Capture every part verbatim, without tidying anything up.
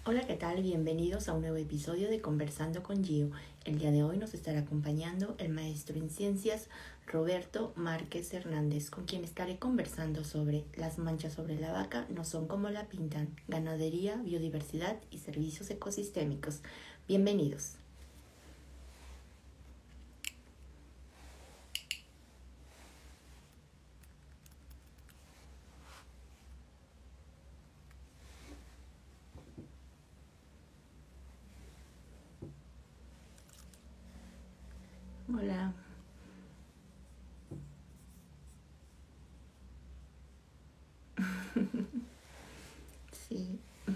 Hola, ¿qué tal? Bienvenidos a un nuevo episodio de Conversando con Gio. El día de hoy nos estará acompañando el maestro en ciencias Roberto Márquez Hernández, con quien estaré conversando sobre las manchas sobre la vaca no son como la pintan, ganadería, biodiversidad y servicios ecosistémicos. Bienvenidos. Hola. Sí.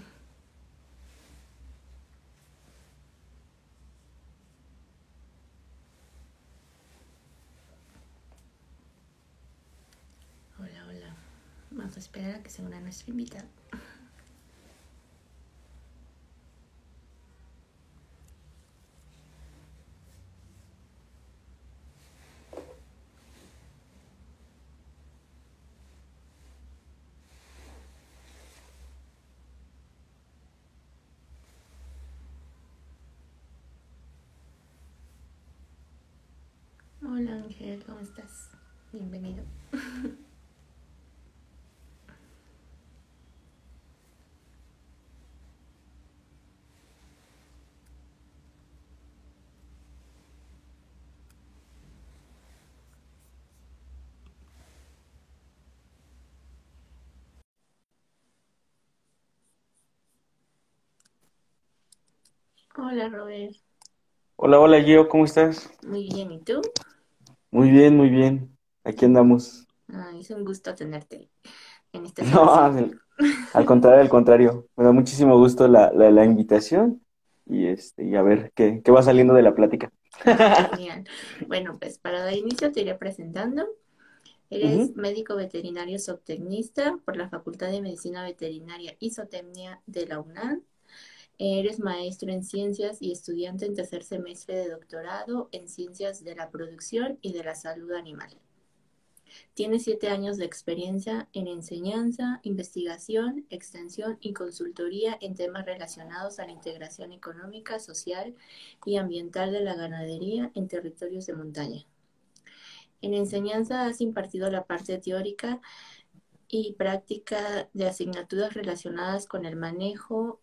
Hola, hola. Vamos a esperar a que se una nuestra invitada. Hola Ángel, ¿cómo estás? Bienvenido. Hola Robert. Hola, hola Gio, ¿cómo estás? Muy bien, ¿y tú? Muy bien, muy bien. Aquí andamos. Ay, es un gusto tenerte en este No, espacio. al, al contrario, al contrario. Me da muchísimo gusto la, la, la invitación y este, y a ver qué, qué va saliendo de la plática. Ah, genial. Bueno, pues para dar inicio te iré presentando. Eres Ujú. médico veterinario zootecnista por la Facultad de Medicina Veterinaria y Zootecnia de la UNAM. Eres maestro en ciencias y estudiante en tercer semestre de doctorado en ciencias de la producción y de la salud animal. Tiene siete años de experiencia en enseñanza, investigación, extensión y consultoría en temas relacionados a la integración económica, social y ambiental de la ganadería en territorios de montaña. En enseñanza has impartido la parte teórica y práctica de asignaturas relacionadas con el manejo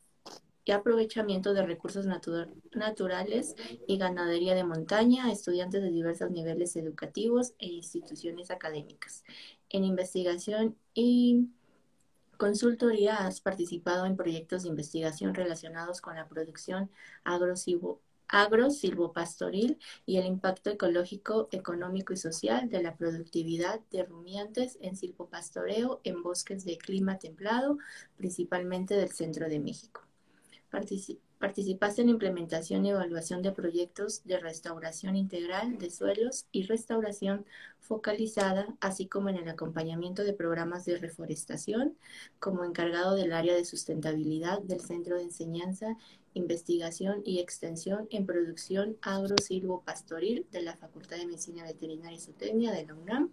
y aprovechamiento de recursos natu- naturales y ganadería de montaña a estudiantes de diversos niveles educativos e instituciones académicas. En investigación y consultoría has participado en proyectos de investigación relacionados con la producción agrosivo agro-silvopastoril y el impacto ecológico, económico y social de la productividad de rumiantes en silvopastoreo en bosques de clima templado, principalmente del centro de México. Partici- Participaste en implementación y evaluación de proyectos de restauración integral de suelos y restauración focalizada, así como en el acompañamiento de programas de reforestación, como encargado del área de sustentabilidad del Centro de Enseñanza, Investigación y Extensión en Producción Agro-Silvopastoril de la Facultad de Medicina Veterinaria y Zootecnia de la UNAM.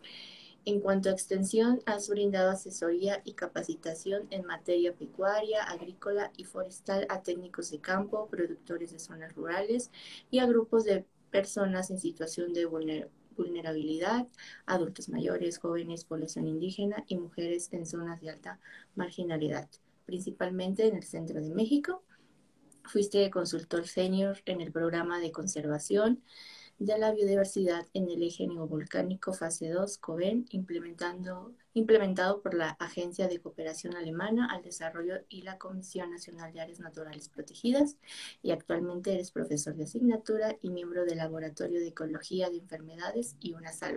En cuanto a extensión, has brindado asesoría y capacitación en materia pecuaria, agrícola y forestal a técnicos de campo, productores de zonas rurales y a grupos de personas en situación de vulner vulnerabilidad, adultos mayores, jóvenes, población indígena y mujeres en zonas de alta marginalidad, principalmente en el centro de México. Fuiste consultor senior en el programa de conservación de la biodiversidad en el eje neovolcánico fase dos COVEN, implementando, implementado por la Agencia de Cooperación Alemana al Desarrollo y la Comisión Nacional de Áreas Naturales Protegidas, y actualmente eres profesor de asignatura y miembro del Laboratorio de Ecología de Enfermedades y una Salud.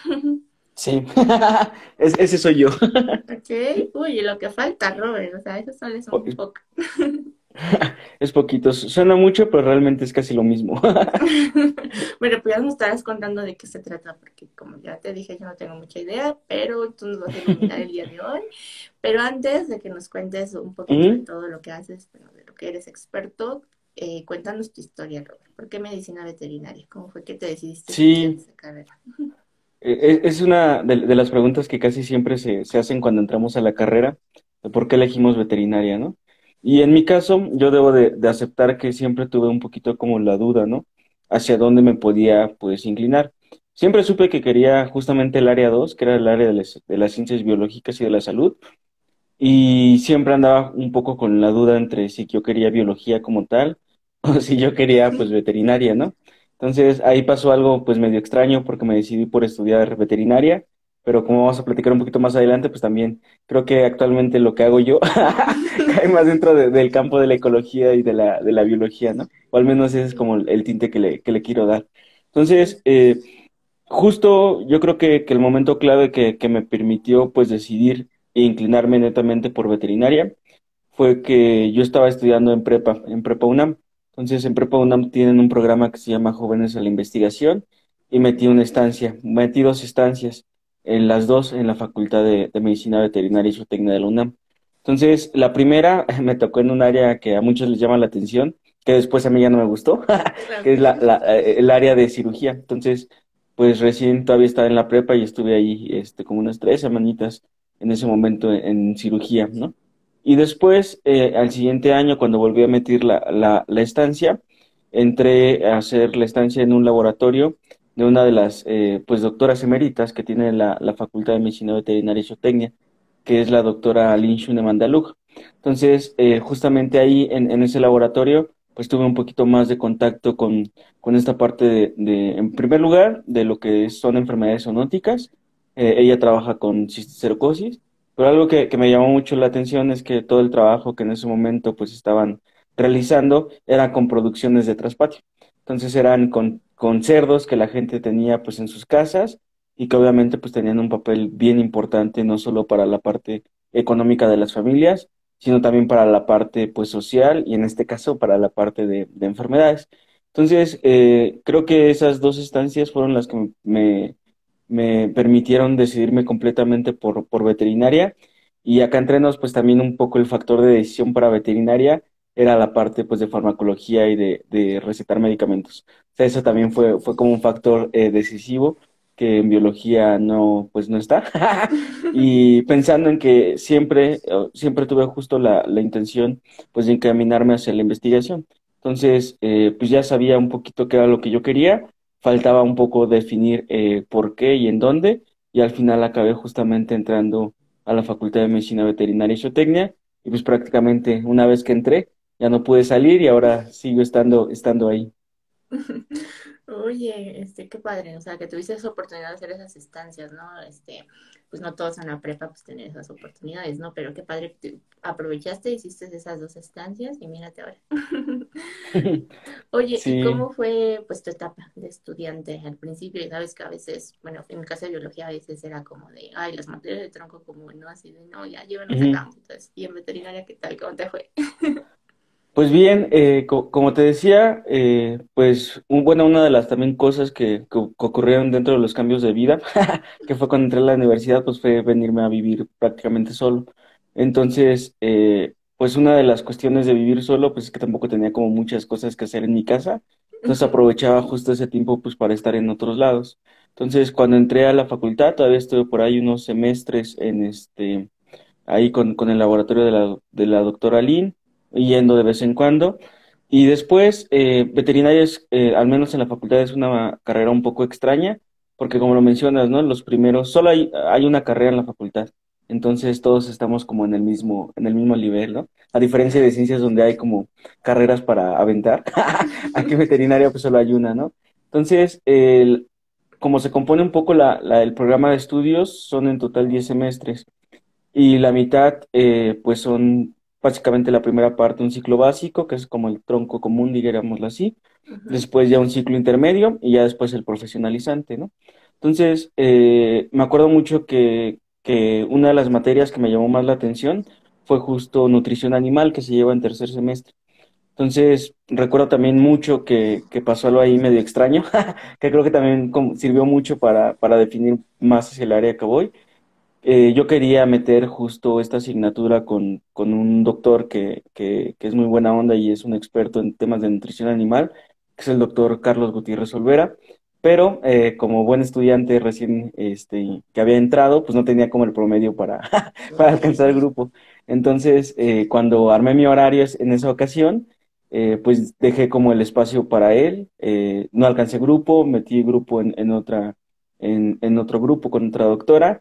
Sí, Es- ese soy yo. Ok, uy, lo que falta, Robert, o sea, eso solo es un poco. Es poquito, suena mucho, pero realmente es casi lo mismo. Bueno, pues ya nos estarás contando de qué se trata, porque como ya te dije, yo no tengo mucha idea, pero tú nos vas a iluminar el día de hoy. Pero antes de que nos cuentes un poquito de Ujú. todo lo que haces, bueno, de lo que eres experto, eh, cuéntanos tu historia, Robert. ¿Por qué medicina veterinaria? ¿Cómo fue que te decidiste estudiar Sí, esa carrera? e- e- es una de, de las preguntas que casi siempre se, se hacen cuando entramos a la carrera, de por qué elegimos veterinaria, ¿no? Y en mi caso, yo debo de, de aceptar que siempre tuve un poquito como la duda, ¿no? Hacia dónde me podía, pues, inclinar. Siempre supe que quería justamente el área dos, que era el área de las, de las ciencias biológicas y de la salud, y siempre andaba un poco con la duda entre si yo quería biología como tal o si yo quería pues veterinaria, ¿no? Entonces ahí pasó algo pues medio extraño porque me decidí por estudiar veterinaria, pero como vamos a platicar un poquito más adelante, pues también creo que actualmente lo que hago yo cae más dentro de- del campo de la ecología y de la, de la biología, ¿no? O al menos ese es como el, el tinte que le, que le quiero dar. Entonces, eh, justo yo creo que, que el momento clave que, que me permitió pues decidir e inclinarme netamente por veterinaria fue que yo estaba estudiando en prepa, en Prepa UNAM. Entonces en Prepa UNAM tienen un programa que se llama Jóvenes a la Investigación y metí una estancia, metí dos estancias, en las dos en la Facultad de, de Medicina Veterinaria y Zootecnia de la UNAM. Entonces la primera me tocó en un área que a muchos les llama la atención, que después a mí ya no me gustó, que es la, Ok. la- eh, el área de cirugía. Entonces pues recién todavía estaba en la prepa y estuve ahí este, como unas tres semanitas en ese momento en, en cirugía, ¿no? Y después, eh, al siguiente año, cuando volví a meter la, la, la estancia, entré a hacer la estancia en un laboratorio de una de las eh, pues doctoras eméritas que tiene la, la Facultad de Medicina Veterinaria y Zootecnia, que es la doctora Lin Shune Mandalug. Entonces, eh, justamente ahí en, en ese laboratorio, pues tuve un poquito más de contacto con, con esta parte de, de, en primer lugar, de lo que son enfermedades zoonóticas. Eh, ella trabaja con cisticercosis, pero algo que, que me llamó mucho la atención es que todo el trabajo que en ese momento pues estaban realizando era con producciones de traspatio. Entonces eran con, con cerdos que la gente tenía pues en sus casas y que obviamente pues tenían un papel bien importante no solo para la parte económica de las familias, sino también para la parte pues social y en este caso para la parte de, de enfermedades. Entonces, eh, creo que esas dos estancias fueron las que me, me permitieron decidirme completamente por, por veterinaria. Y acá entre nos, pues también un poco el factor de decisión para veterinaria era la parte pues de farmacología y de, de recetar medicamentos. O sea, eso también fue, fue como un factor eh, decisivo que en biología no, pues no está. Y pensando en que siempre, eh, siempre tuve justo la, la intención pues de encaminarme hacia la investigación. Entonces, eh, pues ya sabía un poquito qué era lo que yo quería, faltaba un poco definir eh, por qué y en dónde, y al final acabé justamente entrando a la Facultad de Medicina Veterinaria y Zootecnia, y pues prácticamente una vez que entré, ya no pude salir y ahora sigo estando, estando ahí. Oye, este, qué padre, o sea, que tuviste esa oportunidad de hacer esas estancias, ¿no? Este, pues no todos en la prepa pues tener esas oportunidades, ¿no? Pero qué padre que te- aprovechaste, hiciste esas dos estancias y mírate ahora. Oye, ¿y Sí. cómo fue pues tu etapa de estudiante al principio? Y sabes que a veces, bueno, en mi caso de biología a veces era como de, ay, las materias de tronco común, ¿no? Así de, no, ya llévenos a Ujú. campo. Entonces, y en veterinaria, ¿qué tal? ¿Cómo te fue? Pues bien, eh, co- como te decía, eh, pues un- bueno, una de las también cosas que, que que ocurrieron dentro de los cambios de vida, que fue cuando entré a la universidad, pues fue venirme a vivir prácticamente solo. Entonces, eh, pues una de las cuestiones de vivir solo, pues es que tampoco tenía como muchas cosas que hacer en mi casa, entonces aprovechaba justo ese tiempo pues para estar en otros lados. Entonces, cuando entré a la facultad, todavía estuve por ahí unos semestres en este ahí con, con el laboratorio de la, de la doctora Lin, yendo de vez en cuando. Y después, eh, veterinaria es, eh, al menos en la facultad, es una carrera un poco extraña, porque como lo mencionas, ¿no? Los primeros, solo hay, hay una carrera en la facultad, entonces todos estamos como en el mismo, en el mismo nivel, ¿no? A diferencia de ciencias donde hay como carreras para aventar, aquí en veterinaria pues solo hay una, ¿no? Entonces, el, como se compone un poco la, la, el programa de estudios, son en total diez semestres y la mitad, eh, pues son básicamente la primera parte, un ciclo básico, que es como el tronco común, digámoslo así. Ujú. Después ya un ciclo intermedio y ya después el profesionalizante, ¿no? Entonces, eh, me acuerdo mucho que, que una de las materias que me llamó más la atención fue justo nutrición animal, que se lleva en tercer semestre. Entonces, recuerdo también mucho que, que pasó algo ahí medio extraño, que creo que también como sirvió mucho para, para definir más hacia el área que voy. Eh, yo quería meter justo esta asignatura con, con un doctor que, que, que es muy buena onda y es un experto en temas de nutrición animal, que es el doctor Carlos Gutiérrez Olvera, pero eh, como buen estudiante recién este, que había entrado, pues no tenía como el promedio para, para alcanzar el grupo. Entonces, eh, cuando armé mi horario es- en esa ocasión, eh, pues dejé como el espacio para él, eh, no alcancé grupo, metí grupo en, en otra, en, en otro grupo con otra doctora,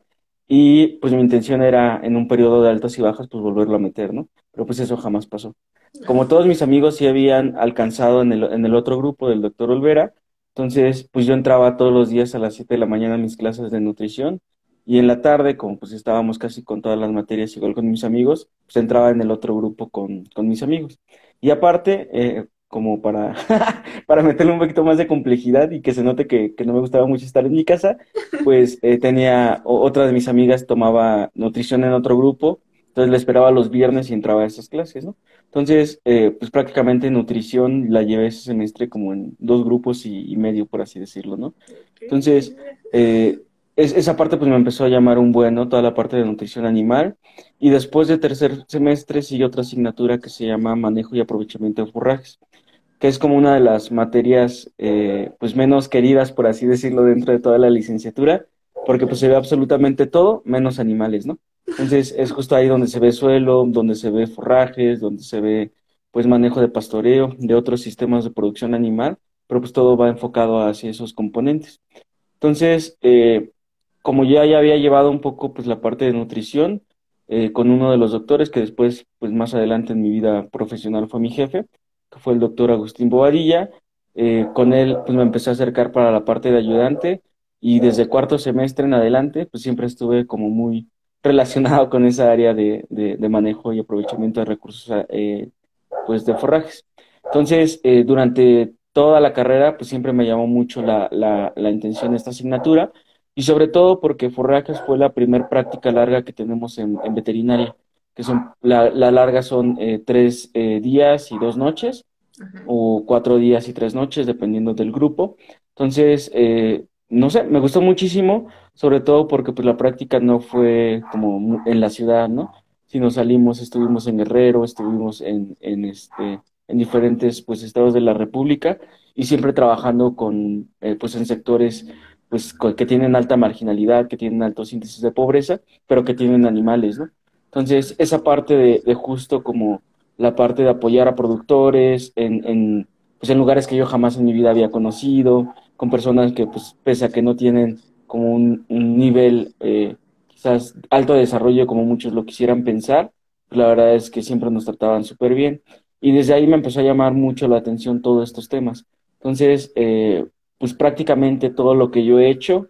y pues mi intención era en un periodo de altas y bajas, pues volverlo a meter, ¿no? Pero pues eso jamás pasó. Como todos mis amigos sí habían alcanzado en el, en el otro grupo del doctor Olvera, entonces pues yo entraba todos los días a las siete de la mañana a mis clases de nutrición, y en la tarde, como pues estábamos casi con todas las materias igual con mis amigos, pues entraba en el otro grupo con, con mis amigos. Y aparte, eh, como para, para meterle un poquito más de complejidad y que se note que, que no me gustaba mucho estar en mi casa, pues eh, tenía, o- otra de mis amigas tomaba nutrición en otro grupo, entonces la esperaba los viernes y entraba a esas clases, ¿no? Entonces, eh, pues prácticamente nutrición la llevé ese semestre como en dos grupos y, y medio, por así decirlo, ¿no? Ok, Entonces, genial. eh, es- esa parte pues me empezó a llamar un bueno, toda la parte de nutrición animal. Y después de tercer semestre sigue otra asignatura que se llama manejo y aprovechamiento de forrajes, que es como una de las materias eh, pues menos queridas, por así decirlo, dentro de toda la licenciatura, porque pues se ve absolutamente todo menos animales, ¿no? Entonces es justo ahí donde se ve suelo, donde se ve forrajes, donde se ve pues manejo de pastoreo, de otros sistemas de producción animal, pero pues todo va enfocado hacia esos componentes. Entonces, eh, como ya, ya había llevado un poco pues la parte de nutrición eh, con uno de los doctores que después, pues más adelante en mi vida profesional fue mi jefe, que fue el doctor Agustín Bobadilla, eh, con él pues me empecé a acercar para la parte de ayudante, y desde cuarto semestre en adelante pues siempre estuve como muy relacionado con esa área de, de- de manejo y aprovechamiento de recursos eh, pues de forrajes. Entonces, eh, durante toda la carrera, pues siempre me llamó mucho la, la, la intención de esta asignatura, y sobre todo porque forrajes fue la primer práctica larga que tenemos en, en veterinaria, que son, la, la larga son eh, tres eh, días y dos noches, Ajá. o cuatro días y tres noches, dependiendo del grupo. Entonces, eh, no sé, me gustó muchísimo, sobre todo porque pues la práctica no fue como mu- en la ciudad, ¿no? Sino salimos, estuvimos en Guerrero, estuvimos en, en este, en diferentes pues estados de la República, y siempre trabajando con eh, pues en sectores pues co- que tienen alta marginalidad, que tienen altos índices de pobreza, pero que tienen animales, ¿no? Entonces, esa parte de, de justo como la parte de apoyar a productores en, en, pues en lugares que yo jamás en mi vida había conocido, con personas que, pues, pese a que no tienen como un, un nivel eh, quizás alto de desarrollo como muchos lo quisieran pensar, pues la verdad es que siempre nos trataban súper bien. Y desde ahí me empezó a llamar mucho la atención todos estos temas. Entonces, eh, pues prácticamente todo lo que yo he hecho,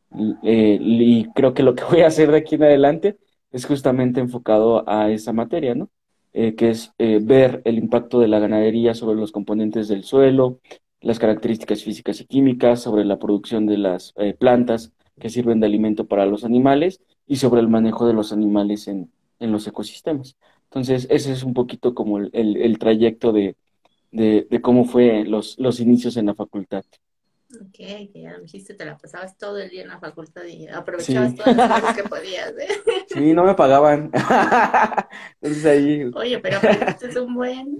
eh, y creo que lo que voy a hacer de aquí en adelante es justamente enfocado a esa materia, ¿no? Eh, que es eh, ver el impacto de la ganadería sobre los componentes del suelo, las características físicas y químicas, sobre la producción de las eh, plantas que sirven de alimento para los animales, y sobre el manejo de los animales en, en los ecosistemas. Entonces, ese es un poquito como el, el- el trayecto de, de, de cómo fue los, los inicios en la facultad. Ok, que ya me dijiste, te la pasabas todo el día en la facultad y aprovechabas Sí. todas las clases que podías, ¿eh? Sí, no me pagaban. Entonces ahí, Oye, pero aprendiste un buen.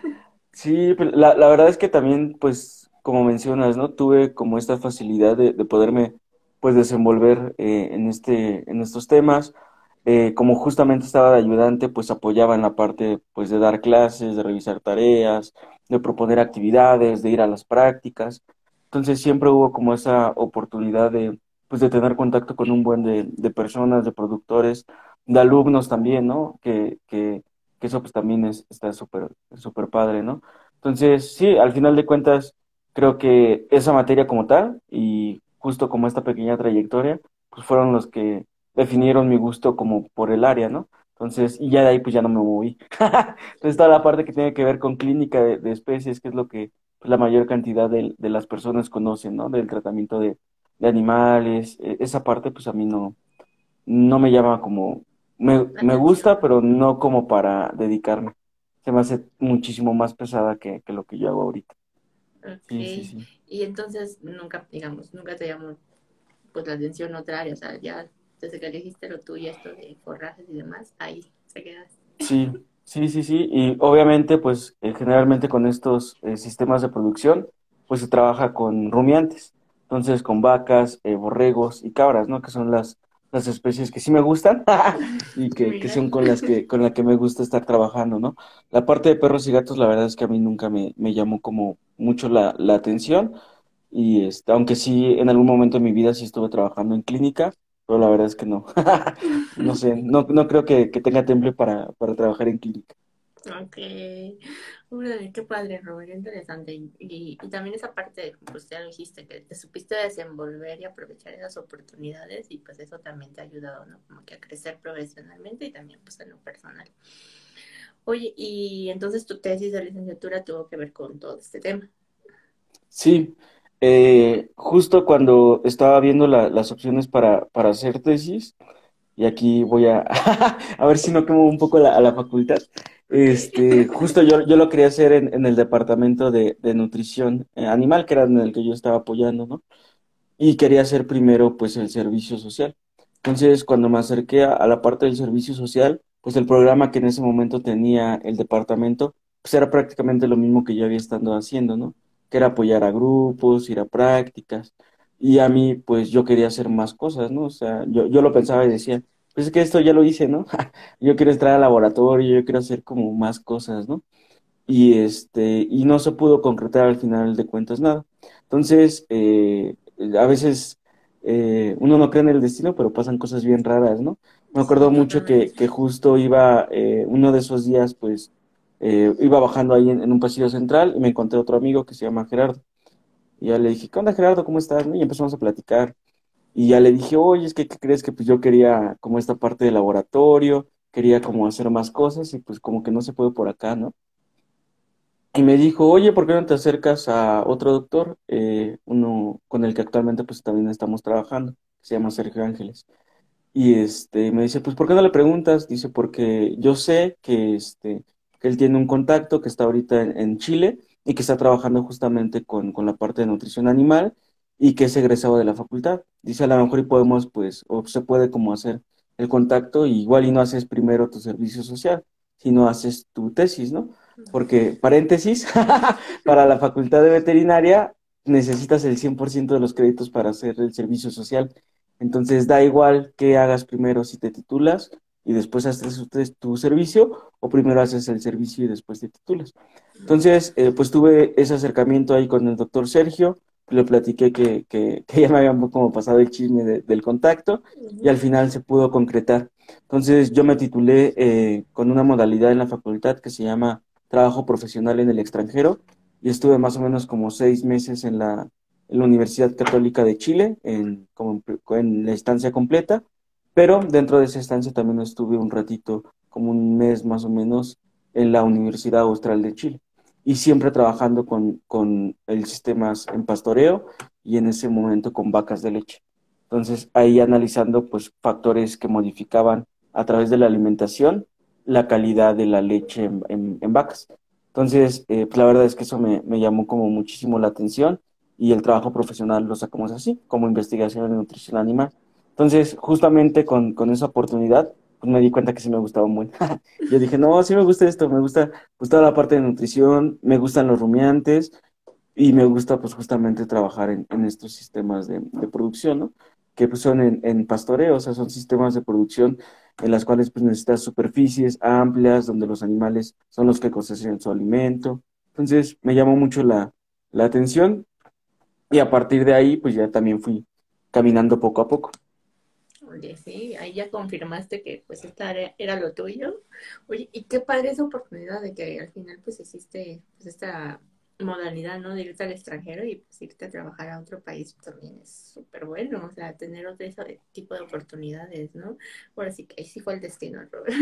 sí, pero la, la verdad es que también, pues, como mencionas, ¿no? Tuve como esta facilidad de, de poderme, pues, desenvolver eh, en este, en estos temas. Eh, como justamente estaba de ayudante, pues apoyaba en la parte, pues, de dar clases, de revisar tareas, de proponer actividades, de ir a las prácticas. Entonces siempre hubo como esa oportunidad de, pues, de tener contacto con un buen de, de personas, de productores, de alumnos también, ¿no? Que, que, que eso pues también es, está súper, súper padre, ¿no? Entonces, sí, al final de cuentas, creo que esa materia como tal, y justo como esta pequeña trayectoria, pues fueron los que definieron mi gusto como por el área, ¿no? Entonces, y ya de ahí pues ya no me moví. Entonces, toda la parte que tiene que ver con clínica de, de especies, que es lo que pues, la mayor cantidad de, de las personas conocen, ¿no? Del tratamiento de, de animales, eh, esa parte pues a mí no, no me llama como, me, La me gusta, atención. pero no como para dedicarme. Se me hace muchísimo más pesada que, que lo que yo hago ahorita. Ok. Sí, sí, sí. Y entonces nunca, digamos, nunca te llamó pues la atención otra área, o sea, ya desde que elegiste lo tuyo, esto de forrajes y demás, ahí se quedas. Sí, sí, sí, sí. Y obviamente, pues eh, generalmente con estos eh, sistemas de producción, pues se trabaja con rumiantes. Entonces, con vacas, eh, borregos y cabras, ¿no? Que son las, las especies que sí me gustan y que, que Mira. son con las que, con la que me gusta estar trabajando, ¿no? La parte de perros y gatos, la verdad es que a mí nunca me, me llamó como mucho la, la atención. Y este, aunque sí, en algún momento de mi vida sí estuve trabajando en clínica, pero la verdad es que no. No sé, no, no creo que, que tenga temple para, para trabajar en clínica. Ok, órale, qué padre, Robert, qué interesante. Y, y, y también esa parte, pues ya lo dijiste, que te supiste desenvolver y aprovechar esas oportunidades y pues eso también te ha ayudado, ¿no? Como que a crecer profesionalmente y también pues en lo personal. Oye, y entonces tu tesis de licenciatura tuvo que ver con todo este tema. Sí, eh, justo cuando estaba viendo la- las opciones para, para hacer tesis, y aquí voy a, a ver si no quemo un poco la- a la facultad. Ok. Este, justo yo, yo lo quería hacer en, en el departamento de, de nutrición eh, animal, que era en el que yo estaba apoyando, ¿no? Y quería hacer primero, pues, el servicio social. Entonces, cuando me acerqué a, a la parte del servicio social, pues el programa que en ese momento tenía el departamento, pues era prácticamente lo mismo que yo había estado haciendo, ¿no? Que era apoyar a grupos, ir a prácticas. Y a mí, pues yo quería hacer más cosas, ¿no? O sea, yo, yo lo pensaba y decía, pues es que esto ya lo hice, ¿no? Yo quiero entrar al laboratorio, yo quiero hacer como más cosas, ¿no? Y este, y no se pudo concretar al final de cuentas nada. Entonces, eh, a veces eh, uno no cree en el destino, pero pasan cosas bien raras, ¿no? Me Sí, acuerdo mucho que, totalmente. que justo iba, eh, uno de esos días, pues, eh, iba bajando ahí en, en un pasillo central y me encontré otro amigo que se llama Gerardo. Y ya le dije, ¿qué onda, Gerardo? ¿Cómo estás? ¿No? Y empezamos a platicar. Y ya le dije, oye, es que, ¿qué crees? Que pues yo quería como esta parte de laboratorio, quería como hacer más cosas y pues como que no se puede por acá, ¿no? Y me dijo, oye, ¿por qué no te acercas a otro doctor? Eh, uno con el que actualmente pues también estamos trabajando, que se llama Sergio Ángeles. Y este, me dice, pues, ¿por qué no le preguntas? Dice, porque yo sé que, este, que él tiene un contacto que está ahorita en, en Chile y que está trabajando justamente con, con la parte de nutrición animal y que es egresado de la facultad. Dice, a lo mejor y podemos, pues, o se puede como hacer el contacto y igual y no haces primero tu servicio social, sino haces tu tesis, ¿no? Porque, paréntesis, para la facultad de veterinaria necesitas el cien por ciento de los créditos para hacer el servicio social. Entonces da igual que hagas primero si te titulas y después haces tu, tu servicio o primero haces el servicio y después te titulas. Entonces, eh, pues tuve ese acercamiento ahí con el doctor Sergio, le platiqué que, que, que ya me habían como pasado el chisme de- del contacto y al final se pudo concretar. Entonces yo me titulé eh, con una modalidad en la facultad que se llama Trabajo Profesional en el Extranjero y estuve más o menos como seis meses en la, en la Universidad Católica de Chile, en, como en, en la estancia completa, pero dentro de esa estancia también estuve un ratito, como un mes más o menos, en la Universidad Austral de Chile, y siempre trabajando con, con el sistema en pastoreo y en ese momento con vacas de leche. Entonces, ahí analizando pues factores que modificaban a través de la alimentación la calidad de la leche en, en, en vacas. Entonces, eh, pues la verdad es que eso me, me llamó como muchísimo la atención y el trabajo profesional lo sacamos así, como investigación en nutrición animal. Entonces, justamente con, con esa oportunidad, pues me di cuenta que sí me gustaba muy. Yo dije, no, sí me gusta esto, me gusta pues toda la parte de nutrición, me gustan los rumiantes y me gusta pues justamente trabajar en, en estos sistemas de, de producción, ¿no? Que pues son en, en pastoreo, o sea, son sistemas de producción en las cuales pues necesitas superficies amplias donde los animales son los que cosechan su alimento. Entonces me llamó mucho la, la atención y a partir de ahí pues ya también fui caminando poco a poco. Oye, sí, ahí ya confirmaste que pues esta área era lo tuyo. Oye, y qué padre esa oportunidad de que al final pues existe pues esta modalidad, ¿no? De irte al extranjero y pues irte a trabajar a otro país también es súper bueno, o sea, tener otro ese tipo de oportunidades, ¿no? Ahora sí que ahí sí fue el destino, Robert.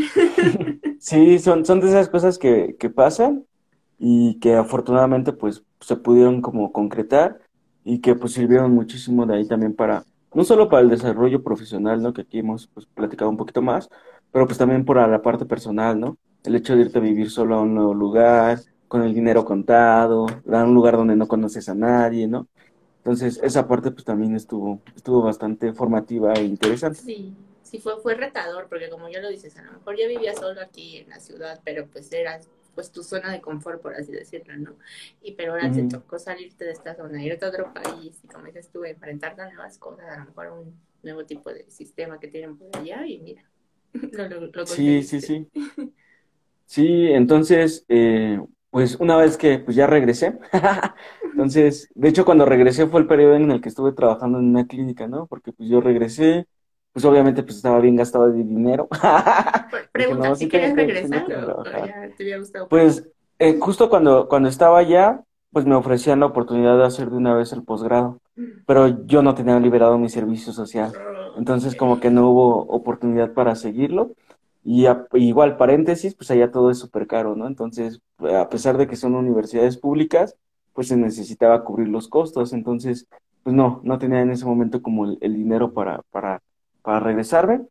Sí, son, son de esas cosas que, que pasan y que afortunadamente pues se pudieron como concretar y que pues sirvieron muchísimo de ahí también para, no solo para el desarrollo profesional, ¿no? Que aquí hemos pues platicado un poquito más, pero pues también por la parte personal, ¿no? El hecho de irte a vivir solo a un nuevo lugar, con el dinero contado, a un lugar donde no conoces a nadie, ¿no? Entonces esa parte pues también estuvo, estuvo bastante formativa e interesante. Sí, sí fue, fue retador, porque como ya lo dices, a lo mejor ya vivía solo aquí en la ciudad, pero pues era pues tu zona de confort, por así decirlo, ¿no? Y pero ahora te Ujú. tocó salirte de esta zona, irte a otro país y como dices tú, enfrentarte a nuevas cosas, a lo mejor un nuevo tipo de sistema que tienen por allá y mira, lo, lo, lo Sí, sí, conseguiste. sí. Sí, entonces, eh, pues una vez que pues ya regresé, entonces, de hecho cuando regresé fue el periodo en el que estuve trabajando en una clínica, ¿no? Porque pues yo regresé, pues obviamente pues estaba bien gastado de dinero. Dije, Pregunta, no, ¿si sí tengo querías que, tengo regresar que o, o trabajar. ya te hubiera gustado otra cosa? Pues eh, justo cuando, cuando estaba allá, pues me ofrecían la oportunidad de hacer de una vez el posgrado, pero yo no tenía liberado mi servicio social, Oh, entonces ok. como que no hubo oportunidad para seguirlo. Y a- igual, paréntesis, pues allá todo es súper caro, ¿no? Entonces, a pesar de que son universidades públicas, pues se necesitaba cubrir los costos, entonces, pues no, no tenía en ese momento como el, el dinero para, para, para regresarme.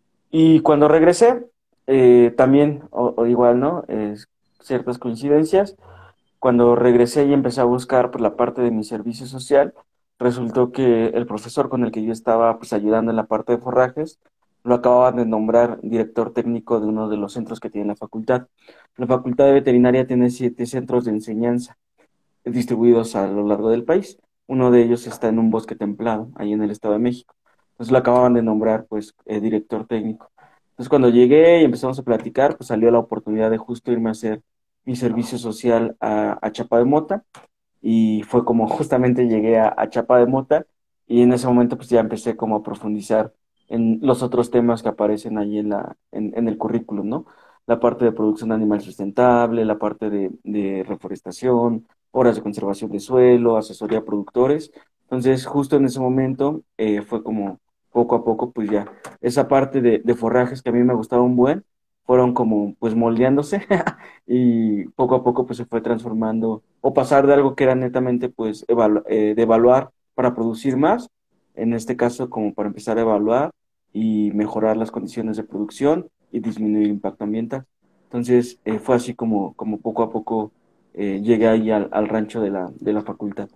Y cuando regresé, eh, también, o, o igual, ¿no? Es ciertas coincidencias. Cuando regresé y empecé a buscar por la parte de mi servicio social, resultó que el profesor con el que yo estaba pues ayudando en la parte de forrajes, lo acababan de nombrar director técnico de uno de los centros que tiene la facultad. La facultad de veterinaria tiene siete centros de enseñanza distribuidos a lo largo del país. Uno de ellos está en un bosque templado, ahí en el Estado de México. Entonces lo acababan de nombrar, pues, eh, director técnico. Entonces cuando llegué y empezamos a platicar, pues salió la oportunidad de justo irme a hacer mi servicio social a, a Chapa de Mota y fue como justamente llegué a, a Chapa de Mota y en ese momento pues ya empecé como a profundizar en los otros temas que aparecen ahí en la, en, en el currículum, ¿no? La parte de producción animal sustentable, la parte de, de reforestación, horas de conservación de suelo, asesoría a productores. Entonces, justo en ese momento eh, fue como poco a poco, pues ya, esa parte de, de forrajes que a mí me gustaba un buen, fueron como pues moldeándose y poco a poco pues se fue transformando o pasar de algo que era netamente pues evalu- eh, de evaluar para producir más, en este caso como para empezar a evaluar y mejorar las condiciones de producción y disminuir el impacto ambiental. Entonces eh, fue así como, como poco a poco eh, llegué ahí al, al rancho de la, de la facultad.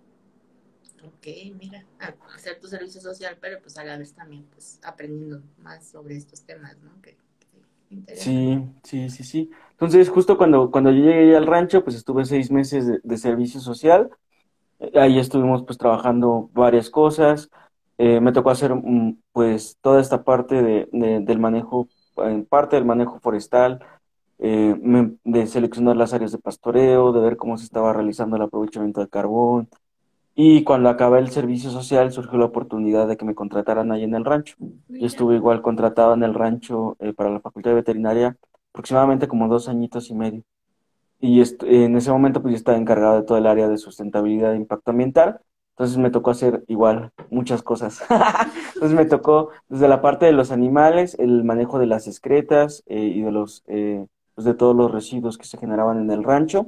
Ok, mira, a hacer tu servicio social, pero pues a la vez también pues aprendiendo más sobre estos temas, ¿no? Que, que interesan. Sí, sí, sí, sí. Entonces justo cuando, cuando yo llegué al rancho pues estuve seis meses de de servicio social. Ahí estuvimos pues trabajando varias cosas. Eh, me tocó hacer mm, pues toda esta parte de, de- del manejo, en parte del manejo forestal, eh, me- de seleccionar las áreas de pastoreo, de ver cómo se estaba realizando el aprovechamiento del carbón. Y cuando acabé el servicio social surgió la oportunidad de que me contrataran ahí en el rancho. Y Mira, estuve igual contratado en el rancho eh, para la Facultad de Veterinaria aproximadamente como dos añitos y medio. Y est- en ese momento pues yo estaba encargado de todo el área de sustentabilidad e impacto ambiental. Entonces me tocó hacer igual muchas cosas. Entonces me tocó desde la parte de los animales, el manejo de las excretas eh, y de los eh, pues de todos los residuos que se generaban en el rancho.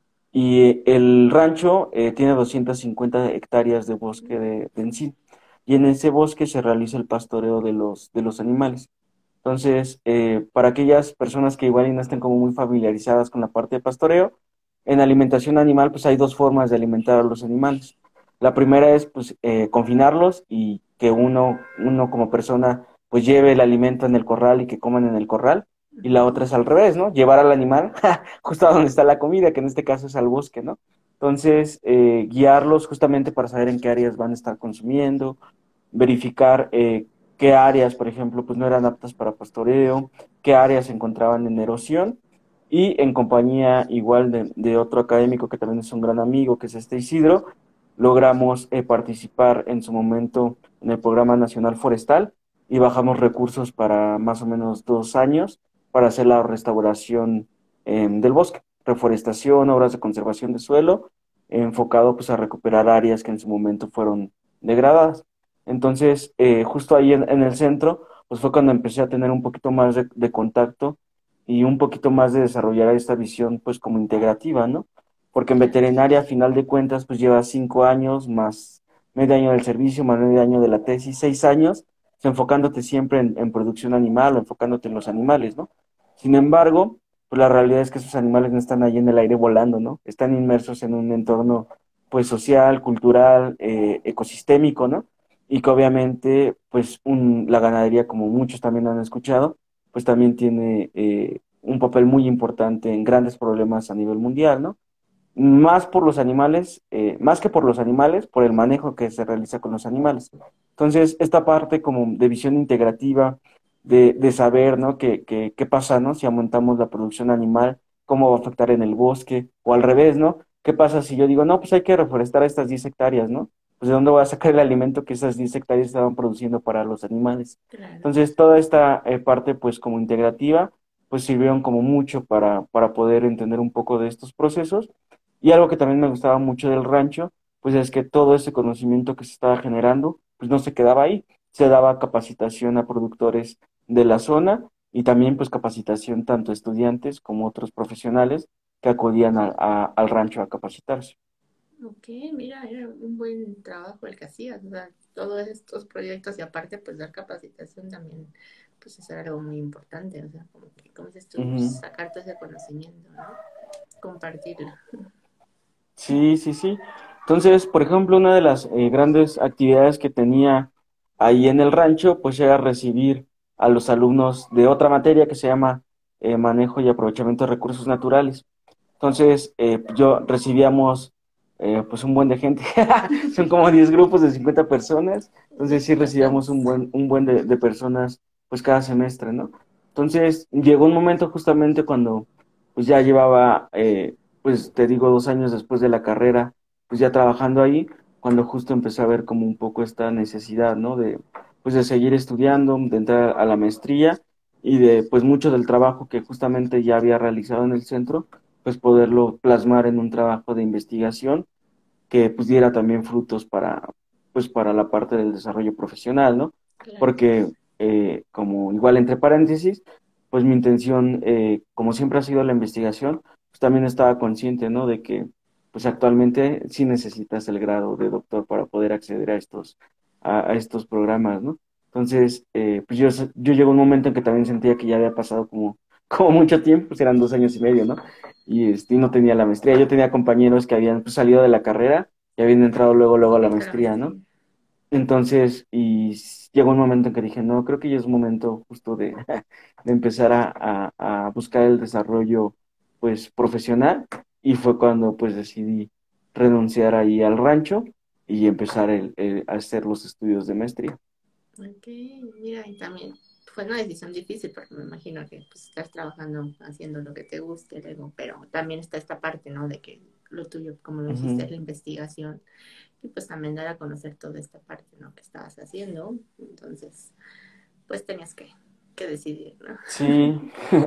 Y el rancho eh, tiene doscientas cincuenta hectáreas de bosque de, de encino. Y en ese bosque se realiza el pastoreo de los, de los animales. Entonces, eh, para aquellas personas que igual y no estén como muy familiarizadas con la parte de pastoreo, en alimentación animal, pues hay dos formas de alimentar a los animales. La primera es, pues, eh, confinarlos y que uno, uno como persona, pues, lleve el alimento en el corral y que coman en el corral. Y la otra es al revés, ¿no? Llevar al animal justo a donde está la comida, que en este caso es al bosque, ¿no? Entonces, eh, guiarlos justamente para saber en qué áreas van a estar consumiendo, verificar eh, qué áreas, por ejemplo, pues no eran aptas para pastoreo, qué áreas se encontraban en erosión, y en compañía igual de, de otro académico que también es un gran amigo, que es este Isidro, logramos eh, participar en su momento en el Programa Nacional Forestal y bajamos recursos para más o menos dos años para hacer la restauración eh, del bosque, reforestación, obras de conservación de suelo, enfocado pues a recuperar áreas que en su momento fueron degradadas. Entonces, eh, justo ahí en, en el centro, pues fue cuando empecé a tener un poquito más de, de contacto y un poquito más de desarrollar esta visión, pues como integrativa, ¿no? Porque en claro. veterinaria, a final de cuentas, pues lleva cinco años más medio año del servicio, más medio año de la tesis, seis años, pues, enfocándote siempre en, en producción animal o enfocándote en los animales, ¿no? Sin embargo, pues la realidad es que esos animales no están ahí en el aire volando, ¿no? Están inmersos en un entorno, pues, social, cultural, eh, ecosistémico, ¿no? Y que obviamente, pues, un, la ganadería, como muchos también han escuchado, pues también tiene eh, un papel muy importante en grandes problemas a nivel mundial, ¿no? Más por los animales, eh, más que por los animales, por el manejo que se realiza con los animales. Entonces, esta parte como de visión integrativa, de, de saber, ¿no? qué, qué, qué pasa, ¿no? Si aumentamos la producción animal, cómo va a afectar en el bosque, o al revés, ¿no? ¿Qué pasa si yo digo, no, pues hay que reforestar estas diez hectáreas, ¿no? Pues de dónde voy a sacar el alimento que esas diez hectáreas estaban produciendo para los animales. Claro. Entonces, toda esta eh, parte, pues como integrativa, pues sirvieron como mucho para, para poder entender un poco de estos procesos. Y algo que también me gustaba mucho del rancho, pues es que todo ese conocimiento que se estaba generando, pues no se quedaba ahí, se daba capacitación a productores de la zona y también pues capacitación tanto a estudiantes como otros profesionales que acudían a- a- al rancho a capacitarse. Ok, mira, era un buen trabajo el que hacías, o sea, todos estos proyectos y aparte pues dar capacitación también, pues eso era algo muy importante, o sea, como que, como dices tú, Ujú. sacar todo ese conocimiento, ¿no? Compartirlo. Sí, sí, sí. Entonces, por ejemplo, una de las eh, grandes actividades que tenía ahí en el rancho, pues era recibir a los alumnos de otra materia que se llama eh, manejo y aprovechamiento de recursos naturales. Entonces, eh, yo recibíamos eh, pues un buen de gente, son como diez grupos de cincuenta personas, entonces Uy, sí recibíamos un bastantes. buen, un buen de, de personas pues cada semestre, ¿no? Entonces, llegó un momento justamente cuando pues ya llevaba, eh, pues te digo, dos años después de la carrera, pues ya trabajando ahí, cuando justo empecé a ver como un poco esta necesidad, ¿no? De, pues de seguir estudiando, de entrar a la maestría y de pues mucho del trabajo que justamente ya había realizado en el centro pues poderlo plasmar en un trabajo de investigación que pues diera también frutos para, pues para la parte del desarrollo profesional, ¿no? Claro. Porque, eh, como igual entre paréntesis, pues mi intención, eh, como siempre ha sido la investigación, pues también estaba consciente, ¿no? De que, pues actualmente sí necesitas el grado de doctor para poder acceder a estos, a, a estos programas, ¿no? Entonces, eh, pues yo, yo llegó un momento en que también sentía que ya había pasado como, como mucho tiempo, pues eran dos años y medio, ¿no? Y, este, y no tenía la maestría. Yo tenía compañeros que habían pues, salido de la carrera y habían entrado luego, luego a la Para la maestría, ¿no? maestría. Entonces, y s- llegó un momento en que dije, no, creo que ya es un momento justo de, de empezar a, a, a buscar el desarrollo, pues, profesional. Y fue cuando, pues, decidí renunciar ahí al rancho y empezar el, el- a hacer los estudios de maestría. Ok, mira, y también fue una decisión difícil porque me imagino que pues estás trabajando haciendo lo que te guste luego, pero también está esta parte, ¿no? De que lo tuyo, como lo dijiste, es Ujú. la investigación y pues también dar a conocer toda esta parte, ¿no? Que estabas haciendo. Entonces, pues tenías que, que decidir, ¿no? Sí,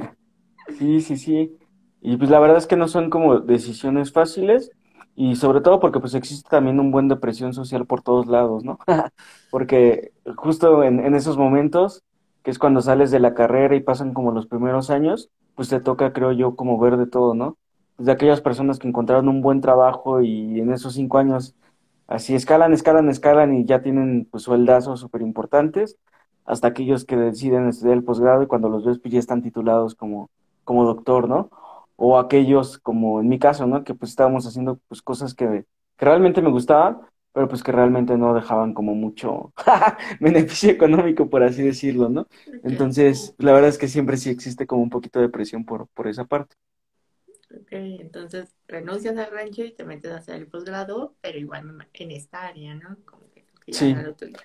sí, sí, sí. Y pues la verdad es que no son como decisiones fáciles y sobre todo porque pues existe también un buen de presión social por todos lados, ¿no? Porque justo en, en esos momentos, que es cuando sales de la carrera y pasan como los primeros años, pues te toca, creo yo, como ver de todo, ¿no? Desde aquellas personas que encontraron un buen trabajo y en esos cinco años así escalan, escalan, escalan y ya tienen pues sueldazos súper importantes, hasta aquellos que deciden estudiar el posgrado y cuando los ves pues ya están titulados como, como doctor, ¿no? O aquellos como en mi caso, ¿no? Que pues estábamos haciendo pues cosas que, que realmente me gustaban, pero pues que realmente no dejaban como mucho beneficio económico, por así decirlo, ¿no? Claro. Entonces, la verdad es que siempre sí existe como un poquito de presión por, por esa parte. Ok, entonces renuncias al rancho y te metes a hacer el posgrado, pero igual me ima- en esta área, ¿no? Como que, que ya era Sí, lo tuyo.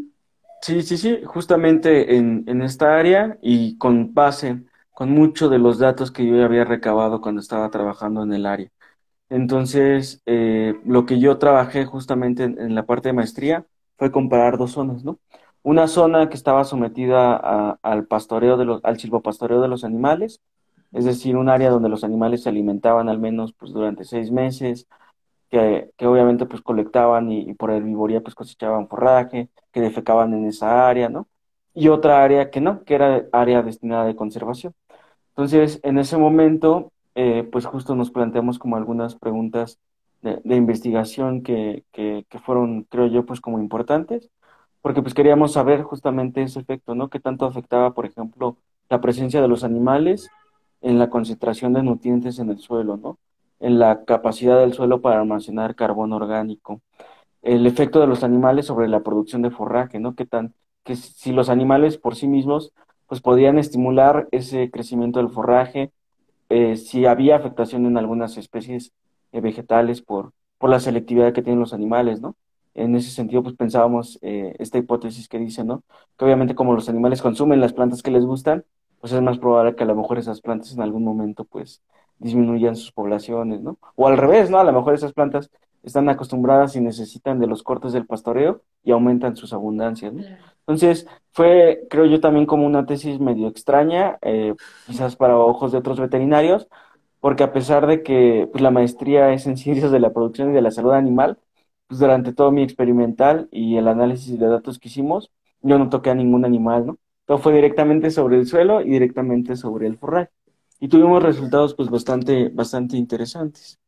sí, sí, sí, justamente en, en esta área y con base, con mucho de los datos que yo ya había recabado cuando estaba trabajando en el área. Entonces, eh, lo que yo trabajé justamente en, en la parte de maestría fue comparar dos zonas, ¿no? Una zona que estaba sometida a- al pastoreo de los, al silvopastoreo de los animales, es decir, un área donde los animales se alimentaban al menos pues, durante seis meses, que, que obviamente pues colectaban y, y por herbivoría pues cosechaban forraje, que defecaban en esa área, ¿no? Y otra área que no, que era área destinada de conservación. Entonces, en ese momento, eh, pues justo nos planteamos como algunas preguntas de, de investigación que, que, que fueron, creo yo, pues como importantes, porque pues queríamos saber justamente ese efecto, ¿no? ¿Qué tanto afectaba, por ejemplo, la presencia de los animales en la concentración de nutrientes en el suelo, ¿no? En la capacidad del suelo para almacenar carbono orgánico, el efecto de los animales sobre la producción de forraje, ¿no? ¿Qué tan, que si los animales por sí mismos pues podían estimular ese crecimiento del forraje, eh, si había afectación en algunas especies eh, vegetales por, por la selectividad que tienen los animales, ¿no? En ese sentido, pues pensábamos eh, esta hipótesis que dice, ¿no? Que obviamente como los animales consumen las plantas que les gustan, pues es más probable que a lo mejor esas plantas en algún momento, pues, disminuyan sus poblaciones, ¿no? O al revés, ¿no? A lo mejor esas plantas están acostumbradas y necesitan de los cortes del pastoreo y aumentan sus abundancias, ¿no? Claro. Entonces, fue, creo yo, también como una tesis medio extraña, eh, quizás para ojos de otros veterinarios, porque a pesar de que pues, la maestría es en ciencias de la producción y de la salud animal, pues durante todo mi experimental y el análisis de datos que hicimos, yo no toqué a ningún animal, ¿no? Todo fue directamente sobre el suelo y directamente sobre el forraje. Y tuvimos resultados pues bastante, bastante interesantes.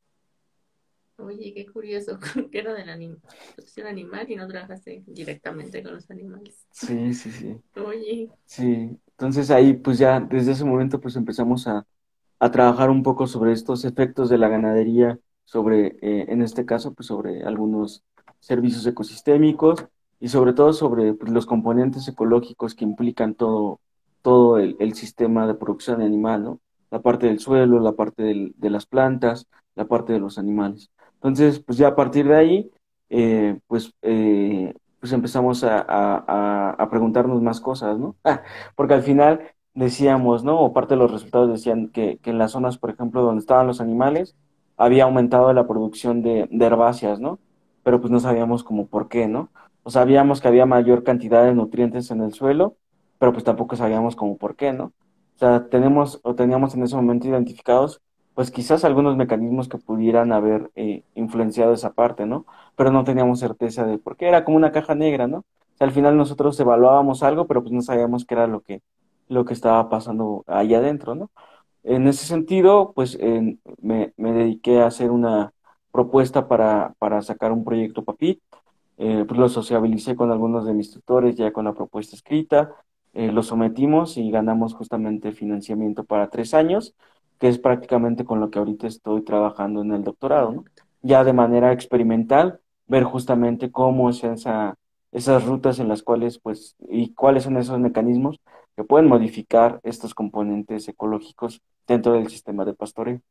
Oye, qué curioso, que era de la anim- producción animal y no trabajaste directamente con los animales. Sí, sí, sí. Oye, Sí. Entonces ahí pues ya desde ese momento pues empezamos a a trabajar un poco sobre estos efectos de la ganadería, sobre, eh, en este caso, pues sobre algunos servicios ecosistémicos y sobre todo sobre pues, los componentes ecológicos que implican todo, todo el, el sistema de producción animal, ¿no? La parte del suelo, la parte del- de las plantas, la parte de los animales. Entonces, pues ya a partir de ahí, eh, pues, eh, pues empezamos a, a, a a preguntarnos más cosas, ¿no? Porque al final decíamos, ¿no? O parte de los resultados decían que, que en las zonas, por ejemplo, donde estaban los animales, había aumentado la producción de, de herbáceas, ¿no? Pero pues no sabíamos como por qué, ¿no? O sabíamos que había mayor cantidad de nutrientes en el suelo, pero pues tampoco sabíamos como por qué, ¿no? O sea, tenemos o teníamos en ese momento identificados, pues quizás algunos mecanismos que pudieran haber eh, influenciado esa parte, ¿no? Pero no teníamos certeza de por qué, era como una caja negra, ¿no? O sea, al final nosotros evaluábamos algo, pero pues no sabíamos qué era lo que lo que estaba pasando allá adentro, ¿no? En ese sentido, pues en- me, me dediqué a hacer una propuesta para, para sacar un proyecto PAPIT, eh, pues lo sociabilicé con algunos de mis tutores ya con la propuesta escrita, eh, lo sometimos y ganamos justamente financiamiento para tres años, que es prácticamente con lo que ahorita estoy trabajando en el doctorado, ¿no? perfecto. Ya de manera experimental, ver justamente cómo es esa, esas rutas en las cuales, pues, y cuáles son esos mecanismos que pueden modificar estos componentes ecológicos dentro del sistema de pastoreo.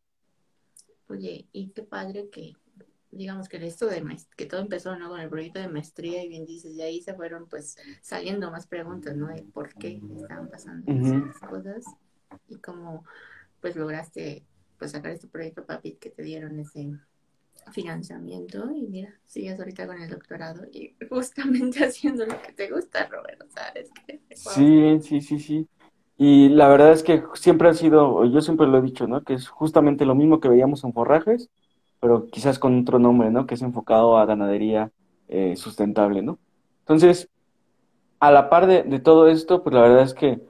Oye, y qué padre que, digamos que esto de maest- que todo empezó, ¿no? Con el proyecto de maestría y bien dices, y ahí se fueron pues saliendo más preguntas, ¿no? De por qué estaban pasando Ujú. esas cosas y cómo pues lograste pues sacar este proyecto PAPIT que te dieron ese financiamiento y mira, sigues ahorita con el doctorado y justamente haciendo lo que te gusta, Roberto, ¿sabes? Que, wow. Sí, sí, sí, sí. Y la verdad es que siempre ha sido, yo siempre lo he dicho, ¿no? Que es justamente lo mismo que veíamos en forrajes, pero quizás con otro nombre, ¿no? Que es enfocado a ganadería eh, sustentable, ¿no? Entonces, a la par de, de todo esto, pues la verdad es que,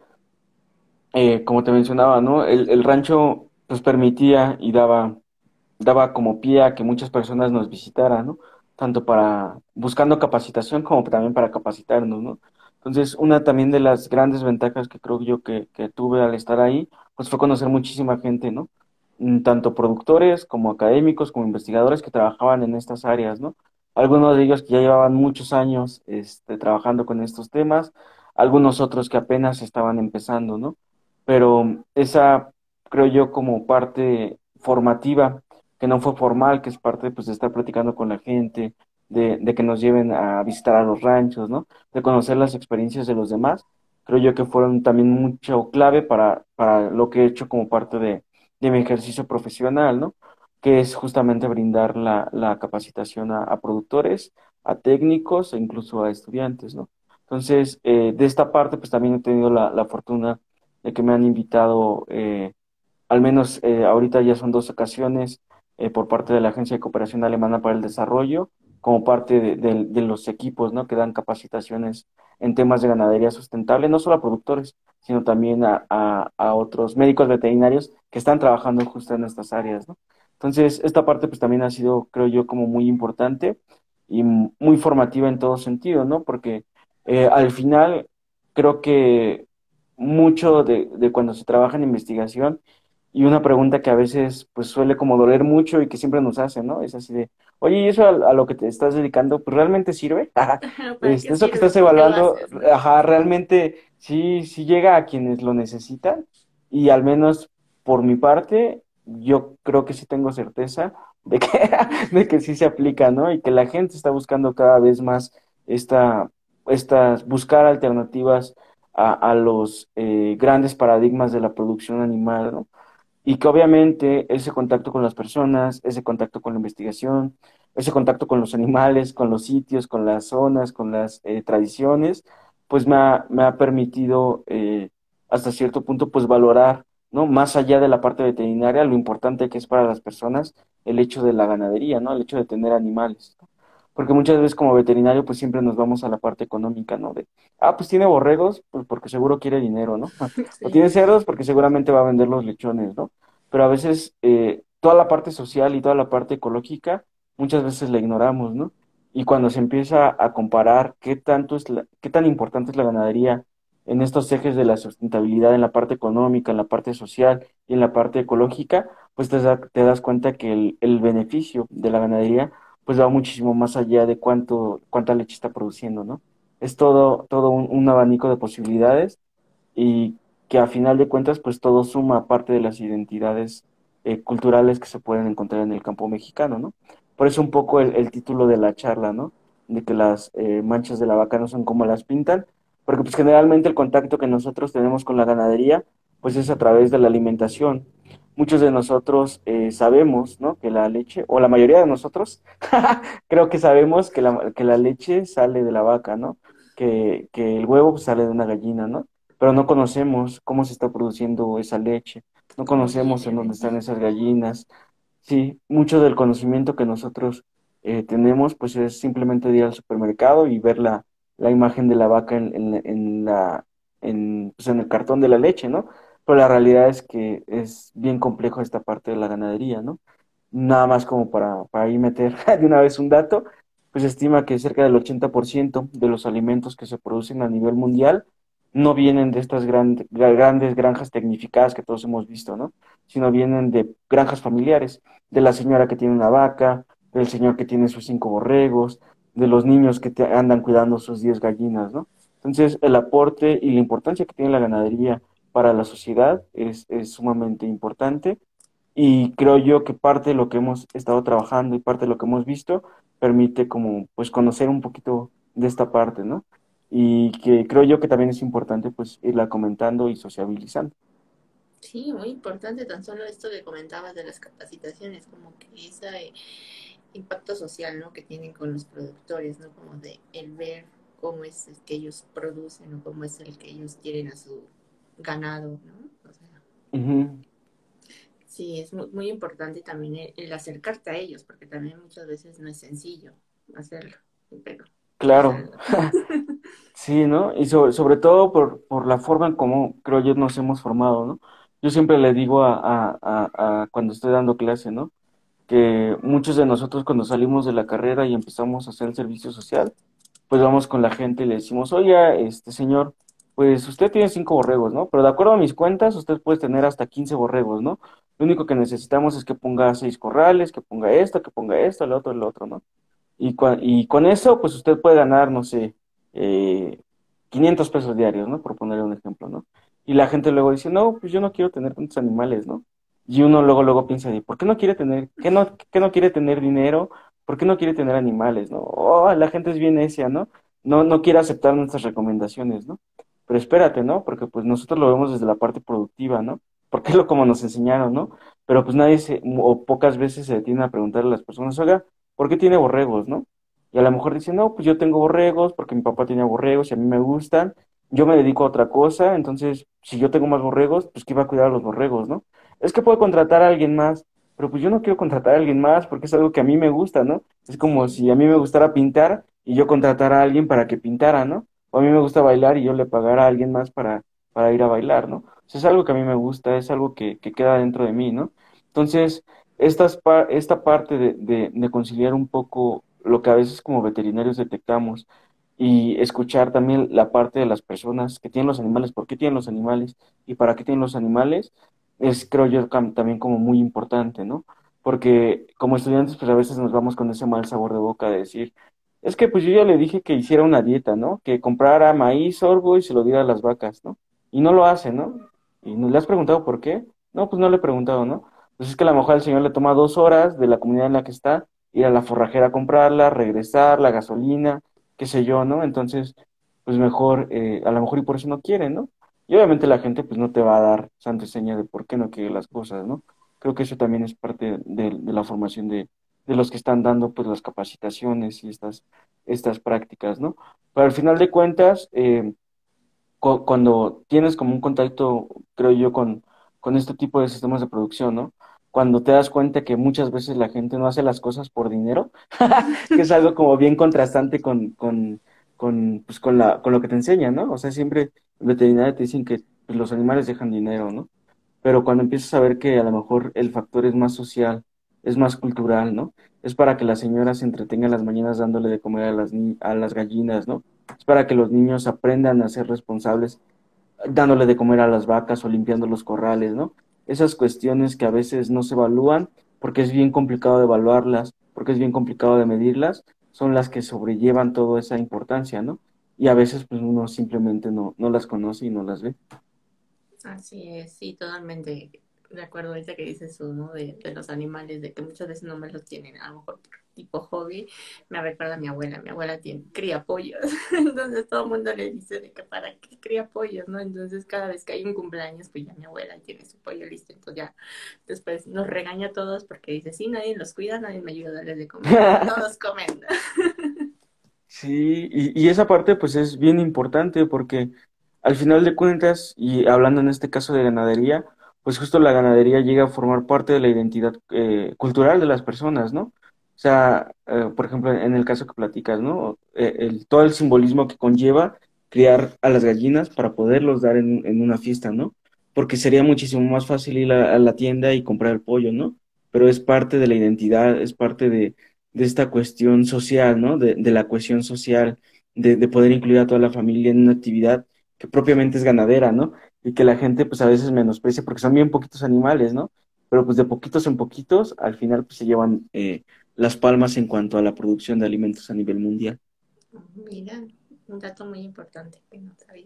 eh, como te mencionaba, ¿no? El, el rancho pues permitía y daba daba como pie a que muchas personas nos visitaran, ¿no? Tanto para buscando capacitación como también para capacitarnos, ¿no? Entonces, una también de las grandes ventajas que creo yo que, que tuve al estar ahí, pues fue conocer muchísima gente, ¿no? Mm, Tanto productores como académicos, como investigadores que trabajaban en estas áreas, ¿no? Algunos de ellos que ya llevaban muchos años este, trabajando con estos temas, algunos otros que apenas estaban empezando, ¿no? Pero esa, creo yo, como parte formativa que no fue formal, que es parte pues, de estar platicando con la gente, de, de que nos lleven a visitar a los ranchos, ¿no? De conocer las experiencias de los demás. Creo yo que fueron también mucho clave para, para lo que he hecho como parte de, de mi ejercicio profesional, ¿no? Que es justamente brindar la, la capacitación a, a productores, a técnicos e incluso a estudiantes, ¿no? Entonces, eh, de esta parte, pues también he tenido la, la fortuna de que me han invitado eh, al menos eh, ahorita ya son dos ocasiones eh, por parte de la Agencia de Cooperación Alemana para el Desarrollo, como parte de, de- de los equipos, ¿no? Que dan capacitaciones en temas de ganadería sustentable, no solo a productores, sino también a, a- a otros médicos veterinarios que están trabajando justo en estas áreas, ¿no? Entonces, esta parte pues también ha sido, creo yo, como muy importante y m- muy formativa en todo sentido, ¿no? Porque eh, al final creo que mucho de, de cuando se trabaja en investigación y una pregunta que a veces pues suele como doler mucho y que siempre nos hacen, ¿no? Es así de, oye, ¿y eso a, a lo que te estás dedicando, pues realmente sirve? Ajá. ¿Para qué Este, eso que sirve? estás ¿Por qué lo evaluando, haces, no? ajá, realmente sí, sí llega a quienes lo necesitan y al menos por mi parte, yo creo que sí tengo certeza de que, de que sí se aplica, ¿no? Y que la gente está buscando cada vez más esta, estas, buscar alternativas a, a los eh, grandes paradigmas de la producción animal, ¿no? Y que obviamente ese contacto con las personas, ese contacto con la investigación, ese contacto con los animales, con los sitios, con las zonas, con las eh, tradiciones, pues me ha, me ha permitido eh, hasta cierto punto pues valorar, ¿no? Más allá de la parte veterinaria, lo importante que es para las personas el hecho de la ganadería, ¿no? El hecho de tener animales. ¿No? Porque muchas veces como veterinario pues siempre nos vamos a la parte económica, ¿no? De, ah, pues tiene borregos, pues porque seguro quiere dinero, ¿no? O Sí, tiene cerdos porque seguramente va a vender los lechones, ¿no? Pero a veces eh, toda la parte social y toda la parte ecológica muchas veces la ignoramos, ¿no? Y cuando se empieza a comparar qué tanto es la- qué tan importante es la ganadería en estos ejes de la sustentabilidad, en la parte económica, en la parte social y en la parte ecológica, pues te, da- te das cuenta que el, el beneficio de la ganadería pues va muchísimo más allá de cuánto, cuánta leche está produciendo, ¿no? Es todo, todo un, un abanico de posibilidades y que a final de cuentas pues todo suma parte de las identidades eh, culturales que se pueden encontrar en el campo mexicano, ¿no? Por eso un poco el, el título de la charla, ¿no? De que las eh, manchas de la vaca no son como las pintan, porque pues generalmente el contacto que nosotros tenemos con la ganadería pues es a través de la alimentación. Muchos de nosotros eh, sabemos, ¿no? Que la leche, o la mayoría de nosotros, creo que sabemos que la, que la leche sale de la vaca, ¿no? Que, que el huevo pues, sale de una gallina, ¿no? Pero no conocemos cómo se está produciendo esa leche, no cómo conocemos en viene. dónde están esas gallinas. Sí, mucho del conocimiento que nosotros eh, tenemos, pues es simplemente ir al supermercado y ver la, la imagen de la vaca en, en, en la, en, pues, en el cartón de la leche, ¿no? Pero la realidad es que es bien complejo esta parte de la ganadería, ¿no? Nada más como para, para ahí meter de una vez un dato, pues se estima que cerca del ochenta por ciento de los alimentos que se producen a nivel mundial no vienen de estas gran- grandes granjas tecnificadas que todos hemos visto, ¿no? Sino vienen de granjas familiares, de la señora que tiene una vaca, del señor que tiene sus cinco borregos, de los niños que te- andan cuidando sus diez gallinas, ¿no? Entonces, el aporte y la importancia que tiene la ganadería para la sociedad es, es sumamente importante y creo yo que parte de lo que hemos estado trabajando y parte de lo que hemos visto permite como pues conocer un poquito de esta parte, ¿no? Y que creo yo que también es importante pues irla comentando y sociabilizando. Sí, muy importante tan solo esto que comentabas de las capacitaciones, como que ese impacto social, ¿no? Que tienen con los productores, ¿no? Como de el ver cómo es el que ellos producen o cómo es el que ellos quieren a su ganado, ¿no? O sea, Ujú. sí, es muy, muy importante también el, el acercarte a ellos, porque también muchas veces no es sencillo hacerlo, pero es Claro, algo. sí, ¿no? Y sobre, sobre todo por, por la forma en cómo creo yo nos hemos formado, ¿no? Yo siempre le digo a, a, a, a cuando estoy dando clase, ¿no? Que muchos de nosotros cuando salimos de la carrera y empezamos a hacer el servicio social, pues vamos con la gente y le decimos, oiga, este señor, pues usted tiene cinco borregos, ¿no? Pero de acuerdo a mis cuentas, usted puede tener hasta quince borregos, ¿no? Lo único que necesitamos es que ponga seis corrales, que ponga esto, que ponga esto, el otro, el otro, ¿no? Y, cua- y con eso, pues usted puede ganar, no sé, eh, quinientos pesos diarios, ¿no? Por ponerle un ejemplo, ¿no? Y la gente luego dice, no, pues yo no quiero tener tantos animales, ¿no? Y uno luego, luego piensa, ¿por qué no quiere tener, qué no, qué no quiere tener dinero? ¿Por qué no quiere tener animales, no? Oh, la gente es bien necia, ¿no? No, no quiere aceptar nuestras recomendaciones, ¿no? Pero espérate, ¿no? Porque pues nosotros lo vemos desde la parte productiva, ¿no? Porque es lo como nos enseñaron, ¿no? Pero pues nadie se, o pocas veces se detiene a preguntarle a las personas, oiga, ¿por qué tiene borregos, no? Y a lo mejor dice, no, pues yo tengo borregos porque mi papá tenía borregos y a mí me gustan, yo me dedico a otra cosa, entonces si yo tengo más borregos, pues ¿quién va a cuidar a los borregos, no? Es que puedo contratar a alguien más, pero pues yo no quiero contratar a alguien más porque es algo que a mí me gusta, ¿no? Es como Sí, si a mí me gustara pintar y yo contratara a alguien para que pintara, ¿no? O a mí me gusta bailar y yo le pagara a alguien más para, para ir a bailar, ¿no? O sea, es algo que a mí me gusta, es algo que, que queda dentro de mí, ¿no? Entonces, estas pa- esta parte de, de, de conciliar un poco lo que a veces como veterinarios detectamos y escuchar también la parte de las personas que tienen los animales, por qué tienen los animales y para qué tienen los animales, es creo yo cam- también como muy importante, ¿no? Porque como estudiantes pues a veces nos vamos con ese mal sabor de boca de decir, es que pues yo ya le dije que hiciera una dieta, ¿no? Que comprara maíz, sorgo y se lo diera a las vacas, ¿no? Y no lo hace, ¿no? Y no le has preguntado por qué. No, pues no le he preguntado, ¿no? Pues es que a lo mejor al señor le toma dos horas de la comunidad en la que está, ir a la forrajera a comprarla, regresar, la gasolina, qué sé yo, ¿no? Entonces, pues mejor, eh, a lo mejor y por eso no quiere, ¿no? Y obviamente la gente pues no te va a dar santa seña de por qué no quiere las cosas, ¿no? Creo que eso también es parte de, de la formación de, de los que están dando pues las capacitaciones y estas, estas prácticas, ¿no? Pero al final de cuentas, eh, cu- cuando tienes como un contacto, creo yo, con, con este tipo de sistemas de producción, ¿no? Cuando te das cuenta que muchas veces la gente no hace las cosas por dinero, que es algo como bien contrastante con, con, con, pues con la, con lo que te enseñan, ¿no? O sea, siempre en veterinaria te dicen que pues, los animales dejan dinero, ¿no? Pero cuando empiezas a ver que a lo mejor el factor es más social, es más cultural, ¿no? Es para que la señora se entretenga en las mañanas dándole de comer a las, ni- a las gallinas, ¿no? Es para que los niños aprendan a ser responsables dándole de comer a las vacas o limpiando los corrales, ¿no? Esas cuestiones que a veces no se evalúan porque es bien complicado de evaluarlas, porque es bien complicado de medirlas, son las que sobrellevan toda esa importancia, ¿no? Y a veces pues uno simplemente no, no las conoce y no las ve. Así es, sí, totalmente de acuerdo ahorita que dices eso, ¿no? De, de los animales, de que muchas veces no me los tienen, a lo mejor por tipo hobby, me recuerda a mi abuela, mi abuela tiene, cría pollos, entonces todo el mundo le dice de que para qué cría pollos, ¿no? Entonces cada vez que hay un cumpleaños, pues ya mi abuela tiene su pollo listo, entonces ya después nos regaña a todos porque dice, sí, nadie los cuida, nadie me ayuda a darles de comer, todos comen. Sí, y, y esa parte pues es bien importante porque al final de cuentas, y hablando en este caso de ganadería, pues justo la ganadería llega a formar parte de la identidad eh, cultural de las personas, ¿no? O sea, eh, por ejemplo, en el caso que platicas, ¿no? Eh, el, todo el simbolismo que conlleva criar a las gallinas para poderlos dar en, en una fiesta, ¿no? Porque sería muchísimo más fácil ir a, a la tienda y comprar el pollo, ¿no? Pero es parte de la identidad, es parte de de esta cuestión social, ¿no? De, de la cohesión social, de, de poder incluir a toda la familia en una actividad que propiamente es ganadera, ¿no? Y que la gente pues a veces menosprecia porque son bien poquitos animales, ¿no? Pero pues de poquitos en poquitos, al final pues se llevan eh, las palmas en cuanto a la producción de alimentos a nivel mundial. Mira, un dato muy importante que no sabía.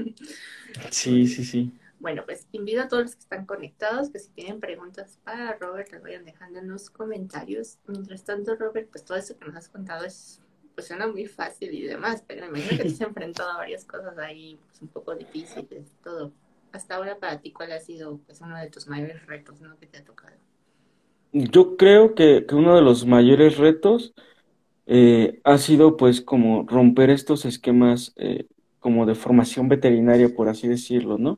Sí, sí, sí. Bueno, pues invito a todos los que están conectados que si tienen preguntas para Robert las vayan dejando en los comentarios. Mientras tanto, Robert, pues todo eso que nos has contado es, pues suena muy fácil y demás, pero me imagino que te has enfrentado a varias cosas ahí pues, un poco difíciles, todo. Hasta ahora para ti, ¿cuál ha sido pues uno de tus mayores retos, ¿no? Que te ha tocado? Yo creo que, que uno de los mayores retos eh, ha sido pues como romper estos esquemas eh, como de formación veterinaria, por así decirlo, ¿no?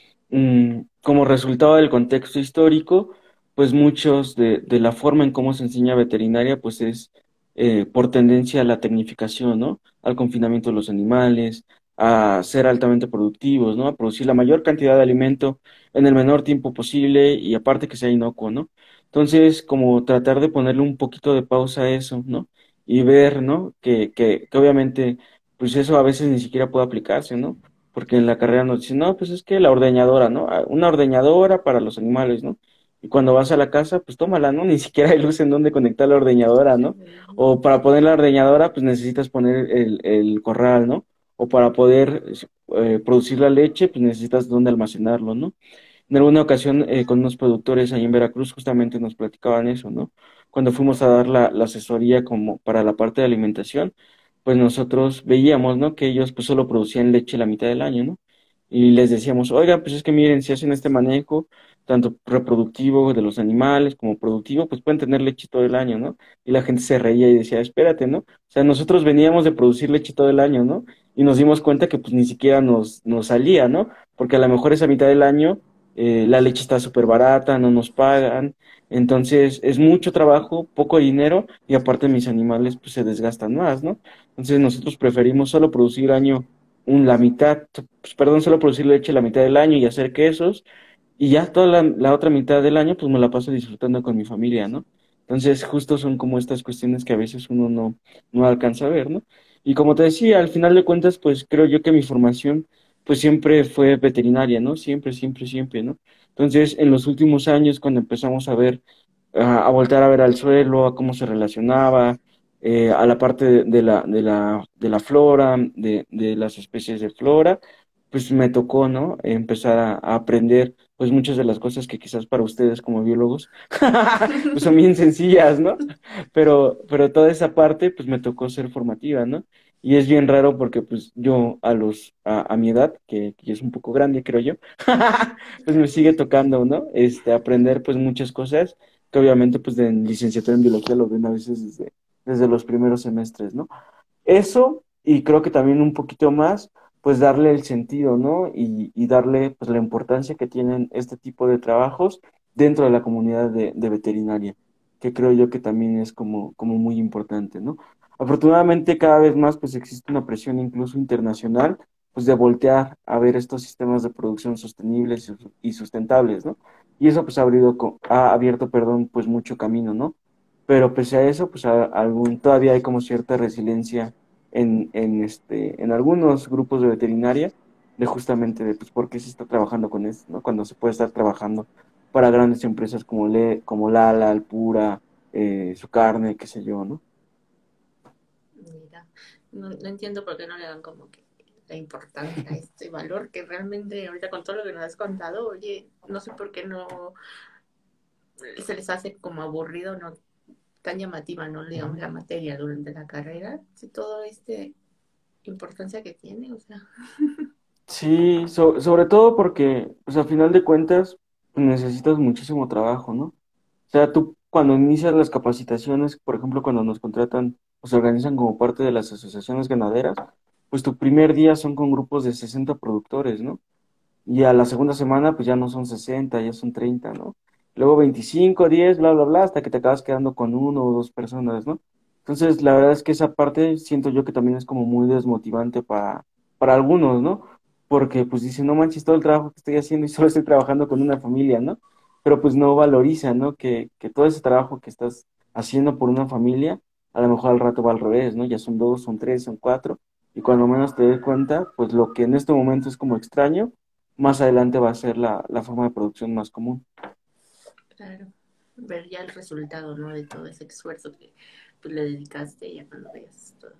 Mm, como resultado del contexto histórico, pues muchos de, de la forma en cómo se enseña veterinaria, pues es eh, por tendencia a la tecnificación, ¿no? Al confinamiento de los animales, a ser altamente productivos, ¿no? A producir la mayor cantidad de alimento en el menor tiempo posible y aparte que sea inocuo, ¿no? Entonces, como tratar de ponerle un poquito de pausa a eso, ¿no? Y ver, ¿no? Que, que, que obviamente, pues eso a veces ni siquiera puede aplicarse, ¿no? Porque en la carrera nos dicen, no, pues es que la ordeñadora, ¿no? Ah, una ordeñadora para los animales, ¿no? Y cuando vas a la casa, pues tómala, ¿no? Ni siquiera hay luz en donde conectar la ordeñadora, ¿no? O para poner la ordeñadora, pues necesitas poner el, el corral, ¿no? O para poder eh, producir la leche, pues necesitas dónde almacenarlo, ¿no? En alguna ocasión, eh, con unos productores ahí en Veracruz, justamente nos platicaban eso, ¿no? Cuando fuimos a dar la, la asesoría como para la parte de alimentación, pues nosotros veíamos, ¿no? Que ellos pues solo producían leche la mitad del año, ¿no? Y les decíamos, oigan, pues es que miren, si hacen este manejo, tanto reproductivo de los animales como productivo, pues pueden tener leche todo el año, ¿no? Y la gente se reía y decía, espérate, ¿no? O sea, nosotros veníamos de producir leche todo el año, ¿no? Y nos dimos cuenta que pues ni siquiera nos, nos salía, ¿no? Porque a lo mejor esa mitad del año eh, la leche está súper barata, no nos pagan, entonces es mucho trabajo, poco dinero y aparte mis animales pues se desgastan más, ¿no? Entonces nosotros preferimos solo producir año un, la mitad, pues, perdón, solo producir leche la mitad del año y hacer quesos y ya toda la, la otra mitad del año pues me la paso disfrutando con mi familia, ¿no? Entonces justo son como estas cuestiones que a veces uno no, no alcanza a ver, ¿no? Y como te decía, al final de cuentas pues creo yo que mi formación pues siempre fue veterinaria, ¿no? Siempre, siempre, siempre, ¿no? Entonces, en los últimos años, cuando empezamos a ver, a, a voltear a ver al suelo, a cómo se relacionaba, eh, a la parte de, de la, de la, de la flora, de, de las especies de flora, pues me tocó, ¿no? Empezar a, a aprender, pues muchas de las cosas que quizás para ustedes como biólogos, pues son bien sencillas, ¿no? Pero, pero toda esa parte, pues me tocó ser formativa, ¿no? Y es bien raro porque, pues yo a los, a, a mi edad, que, que ya es un poco grande, creo yo, pues me sigue tocando, ¿no? Este, aprender, pues muchas cosas que obviamente, pues de licenciatura en biología lo ven a veces desde, desde los primeros semestres, ¿no? Eso, y creo que también un poquito más, pues darle el sentido, ¿no? Y, y darle pues la importancia que tienen este tipo de trabajos dentro de la comunidad de, de veterinaria, que creo yo que también es como, como muy importante, ¿no? Afortunadamente cada vez más pues existe una presión incluso internacional, pues de voltear a ver estos sistemas de producción sostenibles y sus- y sustentables, ¿no? Y eso pues ha abrido, co- ha abierto, perdón, pues mucho camino, ¿no? Pero pese a eso, pues a- algún, todavía hay como cierta resiliencia en, en, este, en algunos grupos de veterinaria, de justamente de pues, por qué se está trabajando con esto, ¿no? Cuando se puede estar trabajando para grandes empresas como, Le, como Lala, Alpura, eh, su carne, qué sé yo, ¿no? Mira, no, no entiendo por qué no le dan como que la importancia a este valor que realmente ahorita con todo lo que nos has contado, oye, no sé por qué no se les hace como aburrido, no tan llamativa, ¿no? Digamos, la materia durante la carrera, si todo este importancia que tiene, o sea, Sí, so- sobre todo porque, pues a final de cuentas, pues, necesitas muchísimo trabajo, ¿no? O sea, tú cuando inicias las capacitaciones, por ejemplo, cuando nos contratan o se organizan como parte de las asociaciones ganaderas, pues tu primer día son con grupos de sesenta productores, ¿no? Y a la segunda semana, pues ya no son sesenta, ya son treinta, ¿no? Luego veinticinco, diez, bla, bla, bla, hasta que te acabas quedando con uno o dos personas, ¿no? Entonces, la verdad es que esa parte siento yo que también es como muy desmotivante para, para algunos, ¿no? Porque pues dicen, no manches todo el trabajo que estoy haciendo y solo estoy trabajando con una familia, ¿no? Pero pues no valorizan, ¿no? Que, que todo ese trabajo que estás haciendo por una familia, a lo mejor al rato va al revés, ¿no? Ya son dos, son tres, son cuatro, y cuando menos te des cuenta, pues lo que en este momento es como extraño, más adelante va a ser la, la forma de producción más común. claro, ver ya el resultado, ¿no? De todo ese esfuerzo que pues, le dedicaste ya cuando veas todo.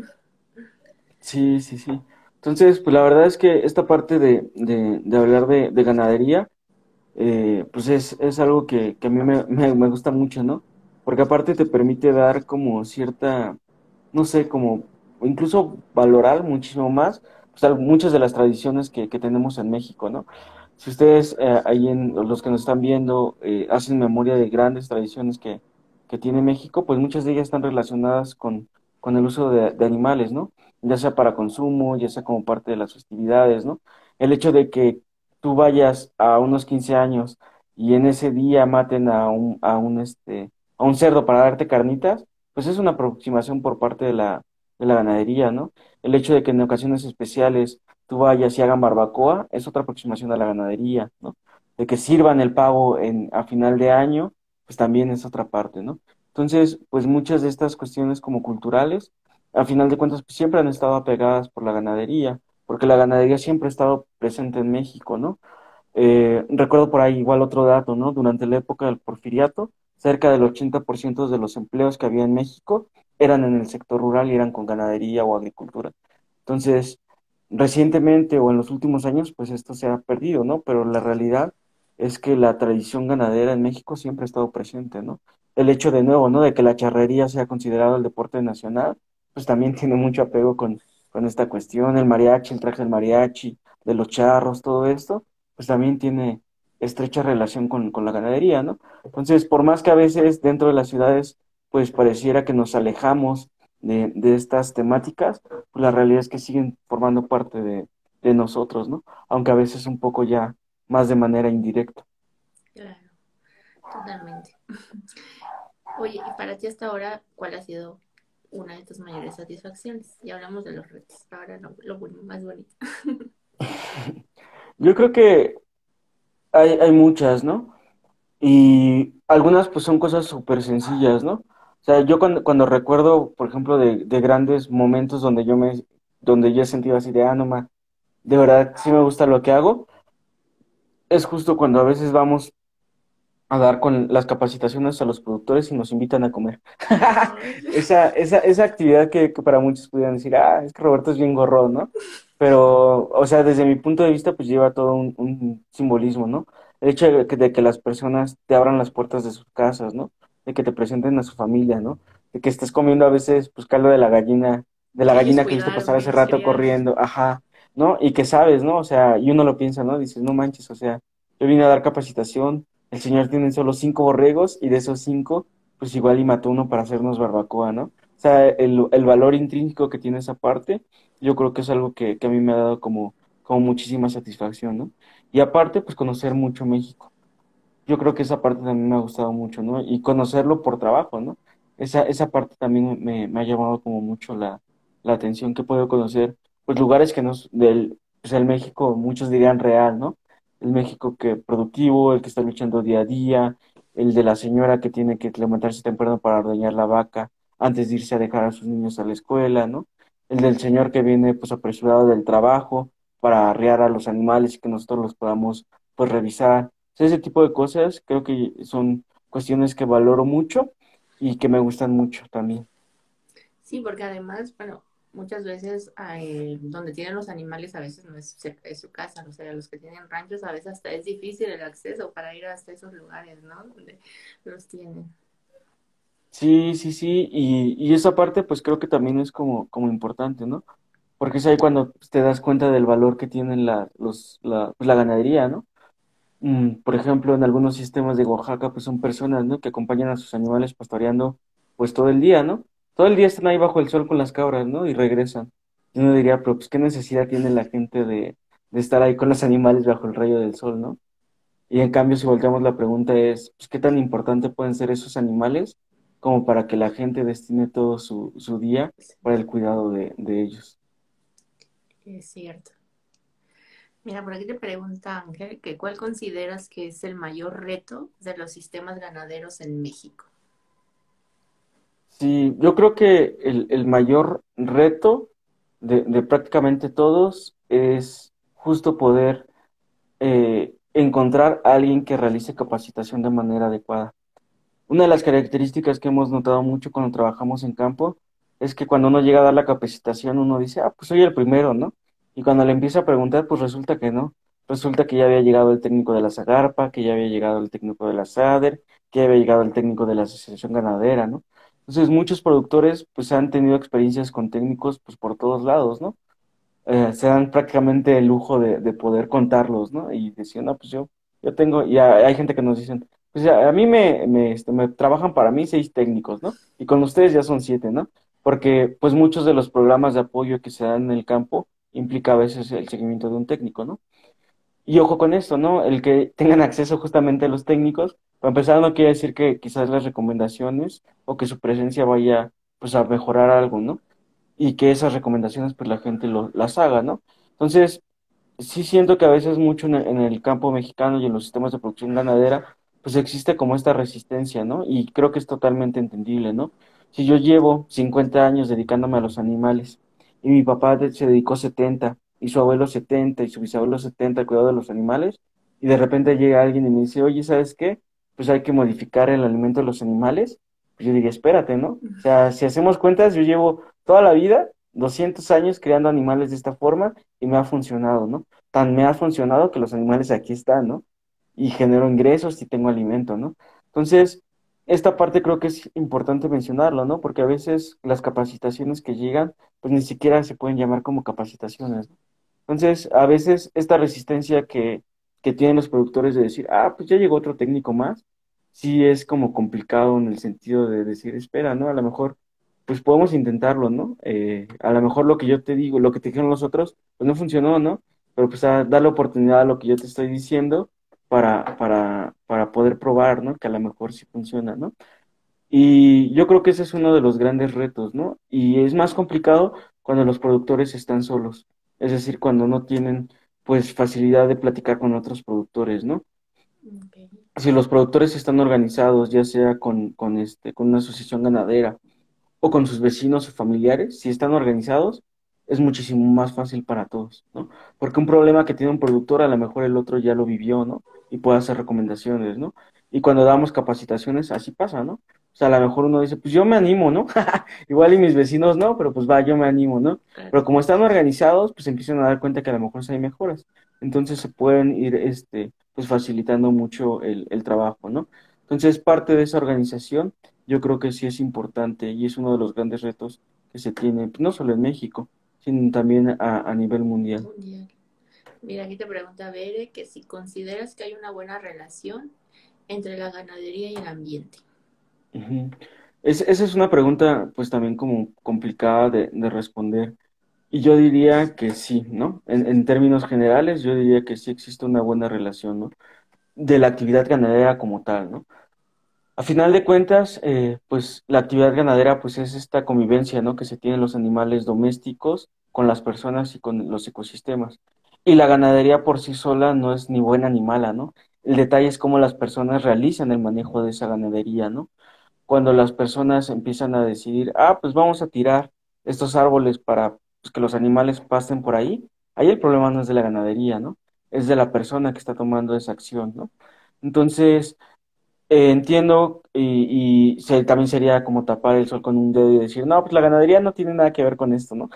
Sí, sí, sí. Entonces, pues la verdad es que esta parte de, de, de hablar de, de ganadería, eh, pues es, es algo que, que a mí me, me, me gusta mucho, ¿no? Porque aparte te permite dar como cierta, no sé, como o incluso valorar muchísimo más pues, al- muchas de las tradiciones que, que tenemos en México, ¿no? Si ustedes eh, ahí en los que nos están viendo eh, hacen memoria de grandes tradiciones que, que tiene México, pues muchas de ellas están relacionadas con, con el uso de, de animales, ¿no? Ya sea para consumo, ya sea como parte de las festividades, ¿no? El hecho de que tú vayas a unos quince años y en ese día maten a un, a un, este, a un cerdo para darte carnitas, pues es una aproximación por parte de la, de la ganadería, ¿no? El hecho de que en ocasiones especiales tú vayas y hagan barbacoa es otra aproximación a la ganadería, ¿no? De que sirvan el pavo en, a final de año, pues también es otra parte, ¿no? Entonces, pues muchas de estas cuestiones como culturales, a final de cuentas, pues siempre han estado apegadas por la ganadería, porque la ganadería siempre ha estado presente en México, ¿no? Eh, recuerdo por ahí igual otro dato, ¿no? Durante la época del Porfiriato, cerca del ochenta por ciento de los empleos que había en México eran en el sector rural y eran con ganadería o agricultura. Entonces, recientemente o en los últimos años, pues esto se ha perdido, ¿no? Pero la realidad es que la tradición ganadera en México siempre ha estado presente, ¿no? El hecho de nuevo, ¿no? De que la charrería sea considerado el deporte nacional, pues también tiene mucho apego con, con esta cuestión, el mariachi, el traje del mariachi, de los charros, todo esto pues también tiene estrecha relación con, con la ganadería, ¿no? Entonces, por más que a veces dentro de las ciudades, pues pareciera que nos alejamos de, de estas temáticas, pues la realidad es que siguen formando parte de, de nosotros, ¿no? Aunque a veces un poco ya más de manera indirecta. Claro, totalmente. Oye, y para ti hasta ahora, ¿cuál ha sido una de tus mayores satisfacciones? Ya hablamos de los retos, ahora lo, lo bueno, más bonito. Yo creo que hay, hay muchas, ¿no? Y algunas pues son cosas súper sencillas, ¿no? O sea, yo cuando, cuando recuerdo, por ejemplo, de, de grandes momentos donde yo me, donde yo he sentido así de, ah, no, ma, de verdad sí me gusta lo que hago, es justo cuando a veces vamos a dar con las capacitaciones a los productores y nos invitan a comer. Ay, Esa, esa, esa actividad que, que para muchos pudieran decir, ah, es que Roberto es bien gorrón, ¿no? Pero, o sea, desde mi punto de vista, pues lleva todo un, un simbolismo, ¿no? El hecho de que, de que las personas te abran las puertas de sus casas, ¿no? De que te presenten a su familia, ¿no? De que estés comiendo a veces, pues, caldo de la gallina, de la que ellos gallina que viste pasar cuidaron, hace ellos rato criaron. corriendo, ajá, ¿no? Y que sabes, ¿no? O sea, y uno lo piensa, ¿no? Dices, no manches, o sea, yo vine a dar capacitación, el señor tiene solo cinco borregos y de esos cinco, pues igual y mató uno para hacernos barbacoa, ¿no? O sea, el, el valor intrínseco que tiene esa parte, yo creo que es algo que, que a mí me ha dado como, como muchísima satisfacción, ¿no? Y aparte, pues conocer mucho México. Yo creo que esa parte también me ha gustado mucho, ¿no? Y conocerlo por trabajo, ¿no? Esa, esa parte también me, me ha llamado como mucho la, la atención, que puedo conocer, pues lugares que nos, del, pues el México, muchos dirían real, ¿no? El México que productivo, el que está luchando día a día, el de la señora que tiene que levantarse temprano para ordeñar la vaca antes de irse a dejar a sus niños a la escuela, ¿no? El del señor que viene pues apresurado del trabajo para arrear a los animales y que nosotros los podamos pues revisar sea, ese tipo de cosas creo que son cuestiones que valoro mucho y que me gustan mucho también. Sí, porque además, bueno, muchas veces eh, donde tienen los animales a veces no es cerca de su casa, o sea, los que tienen ranchos a veces hasta es difícil el acceso para ir hasta esos lugares, ¿no? Donde los tienen. Sí, sí, sí, y, y esa parte pues creo que también es como, como importante, ¿no? Porque es ahí cuando te das cuenta del valor que tienen la, los, la, pues, la ganadería, ¿no? Mm, por ejemplo, en algunos sistemas de Oaxaca pues son personas, ¿no? Que acompañan a sus animales pastoreando pues todo el día, ¿no? Todo el día están ahí bajo el sol con las cabras, ¿no? Y regresan. Y uno diría, pero pues qué necesidad tiene la gente de, de estar ahí con los animales bajo el rayo del sol, ¿no? Y en cambio, si volteamos la pregunta es, pues, ¿qué tan importante pueden ser esos animales como para que la gente destine todo su, su día para el cuidado de, de ellos? Es cierto. Mira, por aquí te pregunta Ángel que ¿cuál consideras que es el mayor reto de los sistemas ganaderos en México? Sí, yo creo que el, el mayor reto de, de prácticamente todos es justo poder eh, encontrar a alguien que realice capacitación de manera adecuada. Una de las características que hemos notado mucho cuando trabajamos en campo es que cuando uno llega a dar la capacitación, uno dice, ah, pues soy el primero, ¿no? Y cuando le empieza a preguntar, pues resulta que no. Resulta que ya había llegado el técnico de la Zagarpa, que ya había llegado el técnico de la SADER, que ya había llegado el técnico de la Asociación Ganadera, ¿no? Entonces, muchos productores, pues, han tenido experiencias con técnicos, pues, por todos lados, ¿no? Eh, se dan prácticamente el lujo de, de poder contarlos, ¿no? Y decir, no, pues yo, yo tengo, y hay, hay gente que nos dicen, pues a, a mí me, me, este, me trabajan para mí seis técnicos, ¿no? Y con ustedes ya son siete, ¿no? Porque pues muchos de los programas de apoyo que se dan en el campo implica a veces el seguimiento de un técnico, ¿no? Y ojo con esto, ¿no? El que tengan acceso justamente a los técnicos, para empezar no quiere decir que quizás las recomendaciones o que su presencia vaya pues a mejorar algo, ¿no? Y que esas recomendaciones pues la gente lo, las haga, ¿no? Entonces, sí siento que a veces mucho en el, en el campo mexicano y en los sistemas de producción ganadera, pues existe como esta resistencia, ¿no? Y creo que es totalmente entendible, ¿no? Si yo llevo cincuenta años dedicándome a los animales y mi papá de- se dedicó setenta y su abuelo setenta y su bisabuelo setenta al cuidado de los animales y de repente llega alguien y me dice, oye, ¿sabes qué? Pues hay que modificar el alimento de los animales. Pues yo diría, espérate, ¿no? O sea, si hacemos cuentas, yo llevo toda la vida, doscientos años creando animales de esta forma y me ha funcionado, ¿no? Tan me ha funcionado que los animales aquí están, ¿no? Y genero ingresos y tengo alimento, ¿no? Entonces, esta parte creo que es importante mencionarlo, ¿no? Porque a veces las capacitaciones que llegan, pues ni siquiera se pueden llamar como capacitaciones, ¿no? Entonces, a veces esta resistencia que, que tienen los productores de decir, ah, pues ya llegó otro técnico más, sí es como complicado en el sentido de decir, espera, ¿no? A lo mejor, pues podemos intentarlo, ¿no? Eh, a lo mejor lo que yo te digo, lo que te dijeron los otros, pues no funcionó, ¿no? Pero pues a, darle oportunidad a lo que yo te estoy diciendo para, para, para poder probar, ¿no? Que a lo mejor sí funciona, ¿no? Y yo creo que ese es uno de los grandes retos, ¿no? Y es más complicado cuando los productores están solos, es decir, cuando no tienen, pues, facilidad de platicar con otros productores, ¿no? Okay. Si los productores están organizados, ya sea con, con, este, con una asociación ganadera o con sus vecinos o familiares, si están organizados, es muchísimo más fácil para todos, ¿no? Porque un problema que tiene un productor, a lo mejor el otro ya lo vivió, ¿no? Y puede hacer recomendaciones, ¿no? Y cuando damos capacitaciones, así pasa, ¿no? O sea, a lo mejor uno dice, pues yo me animo, ¿no? Igual y mis vecinos no, pero pues va, yo me animo, ¿no? Claro. Pero como están organizados, pues empiezan a dar cuenta que a lo mejor sí hay mejoras. Entonces se pueden ir, este, pues facilitando mucho el, el trabajo, ¿no? Entonces, parte de esa organización, yo creo que sí es importante y es uno de los grandes retos que se tiene, pues, no solo en México, sino también a, a nivel mundial. Mundial. Mira, aquí te pregunta Bere que si consideras que hay una buena relación entre la ganadería y el ambiente. Ujú. Es- esa es una pregunta, pues también como complicada de, de responder. Y yo diría que sí, ¿no? En, en términos generales, yo diría que sí existe una buena relación, ¿no? De la actividad ganadera como tal, ¿no? A final de cuentas, eh, pues la actividad ganadera, pues es esta convivencia, ¿no? Que se tienen los animales domésticos con las personas y con los ecosistemas. Y la ganadería por sí sola no es ni buena ni mala, ¿no? El detalle es cómo las personas realizan el manejo de esa ganadería, ¿no? Cuando las personas empiezan a decidir, ah, pues vamos a tirar estos árboles para pues, que los animales pasen por ahí, ahí el problema no es de la ganadería, ¿no? Es de la persona que está tomando esa acción, ¿no? Entonces, eh, entiendo y, y se- también sería como tapar el sol con un dedo y decir, no, pues la ganadería no tiene nada que ver con esto, ¿no?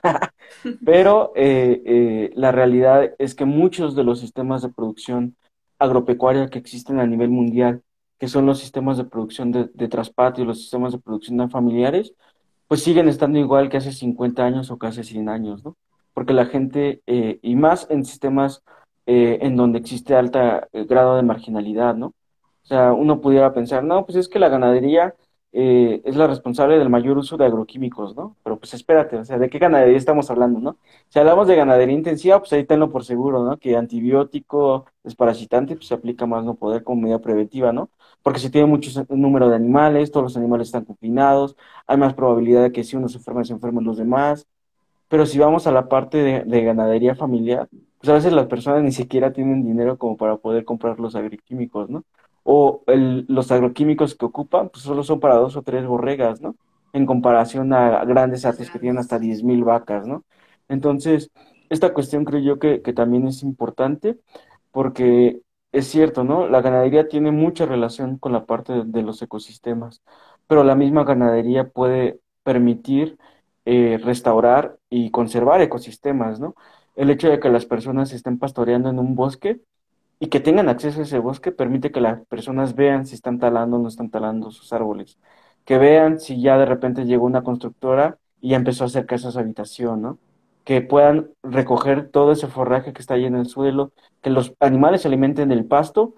Pero eh, eh, la realidad es que muchos de los sistemas de producción agropecuaria que existen a nivel mundial, que son los sistemas de producción de, de traspatio, los sistemas de producción no familiares, pues siguen estando igual que hace cincuenta años o que hace cien años, ¿no? Porque la gente, eh, y más en sistemas eh, en donde existe alta eh, grado de marginalidad, ¿no? O sea, uno pudiera pensar, no, pues es que la ganadería eh, es la responsable del mayor uso de agroquímicos, ¿no? Pero pues espérate, o sea, ¿de qué ganadería estamos hablando, no? Si hablamos de ganadería intensiva, pues ahí tenlo por seguro, ¿no? Que antibiótico, desparasitante, pues se aplica más no poder como medida preventiva, ¿no? Porque si tiene mucho número de animales, todos los animales están confinados, hay más probabilidad de que si uno se enferma, se enfermen los demás. Pero si vamos a la parte de, de ganadería familiar, pues a veces las personas ni siquiera tienen dinero como para poder comprar los agroquímicos, ¿no? O el- los agroquímicos que ocupan, pues solo son para dos o tres borregas, ¿no? En comparación a grandes Las hatos que tienen hasta grandes. diez mil vacas, ¿no? Entonces, esta cuestión creo yo que, que también es importante porque es cierto, ¿no? La ganadería tiene mucha relación con la parte de, de los ecosistemas, pero la misma ganadería puede permitir eh, restaurar y conservar ecosistemas, ¿no? El hecho de que las personas estén pastoreando en un bosque y que tengan acceso a ese bosque permite que las personas vean si están talando o no están talando sus árboles, que vean si ya de repente llegó una constructora y ya empezó a hacer casas habitación, ¿no? Que puedan recoger todo ese forraje que está ahí en el suelo, que los animales se alimenten del pasto